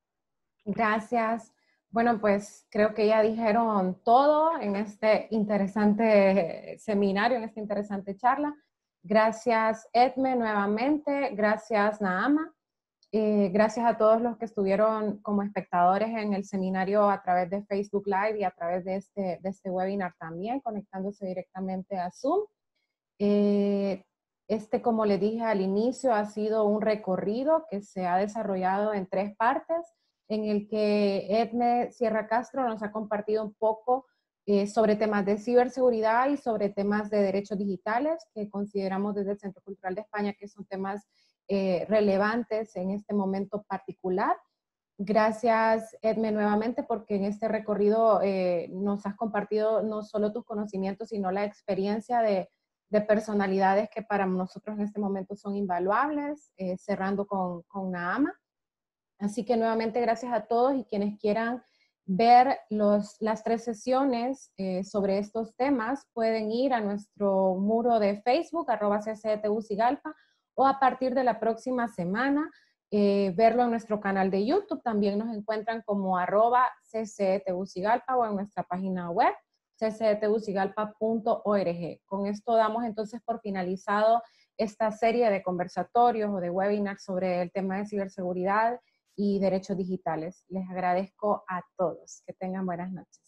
Gracias. Bueno, pues creo que ya dijeron todo en este interesante seminario, en esta interesante charla. Gracias, Edme, nuevamente. Gracias, Naama. Eh, gracias a todos los que estuvieron como espectadores en el seminario a través de Facebook Live y a través de este, de este webinar también, conectándose directamente a Zoom. Eh, este, como le dije al inicio, ha sido un recorrido que se ha desarrollado en tres partes, en el que Edme Sierra Castro nos ha compartido un poco eh, sobre temas de ciberseguridad y sobre temas de derechos digitales, que consideramos desde el Centro Cultural de España que son temas Eh, relevantes en este momento particular. Gracias, Edme, nuevamente, porque en este recorrido eh, nos has compartido no solo tus conocimientos, sino la experiencia de, de personalidades que para nosotros en este momento son invaluables, eh, cerrando con, con Naama. Así que nuevamente gracias a todos y quienes quieran ver los, las tres sesiones eh, sobre estos temas pueden ir a nuestro muro de Facebook, arroba C C T Tegucigalpa, o a partir de la próxima semana eh, verlo en nuestro canal de YouTube. También nos encuentran como arroba C C Tegucigalpa o en nuestra página web c c tegucigalpa punto org. Con esto damos entonces por finalizado esta serie de conversatorios o de webinars sobre el tema de ciberseguridad y derechos digitales. Les agradezco a todos. Que tengan buenas noches.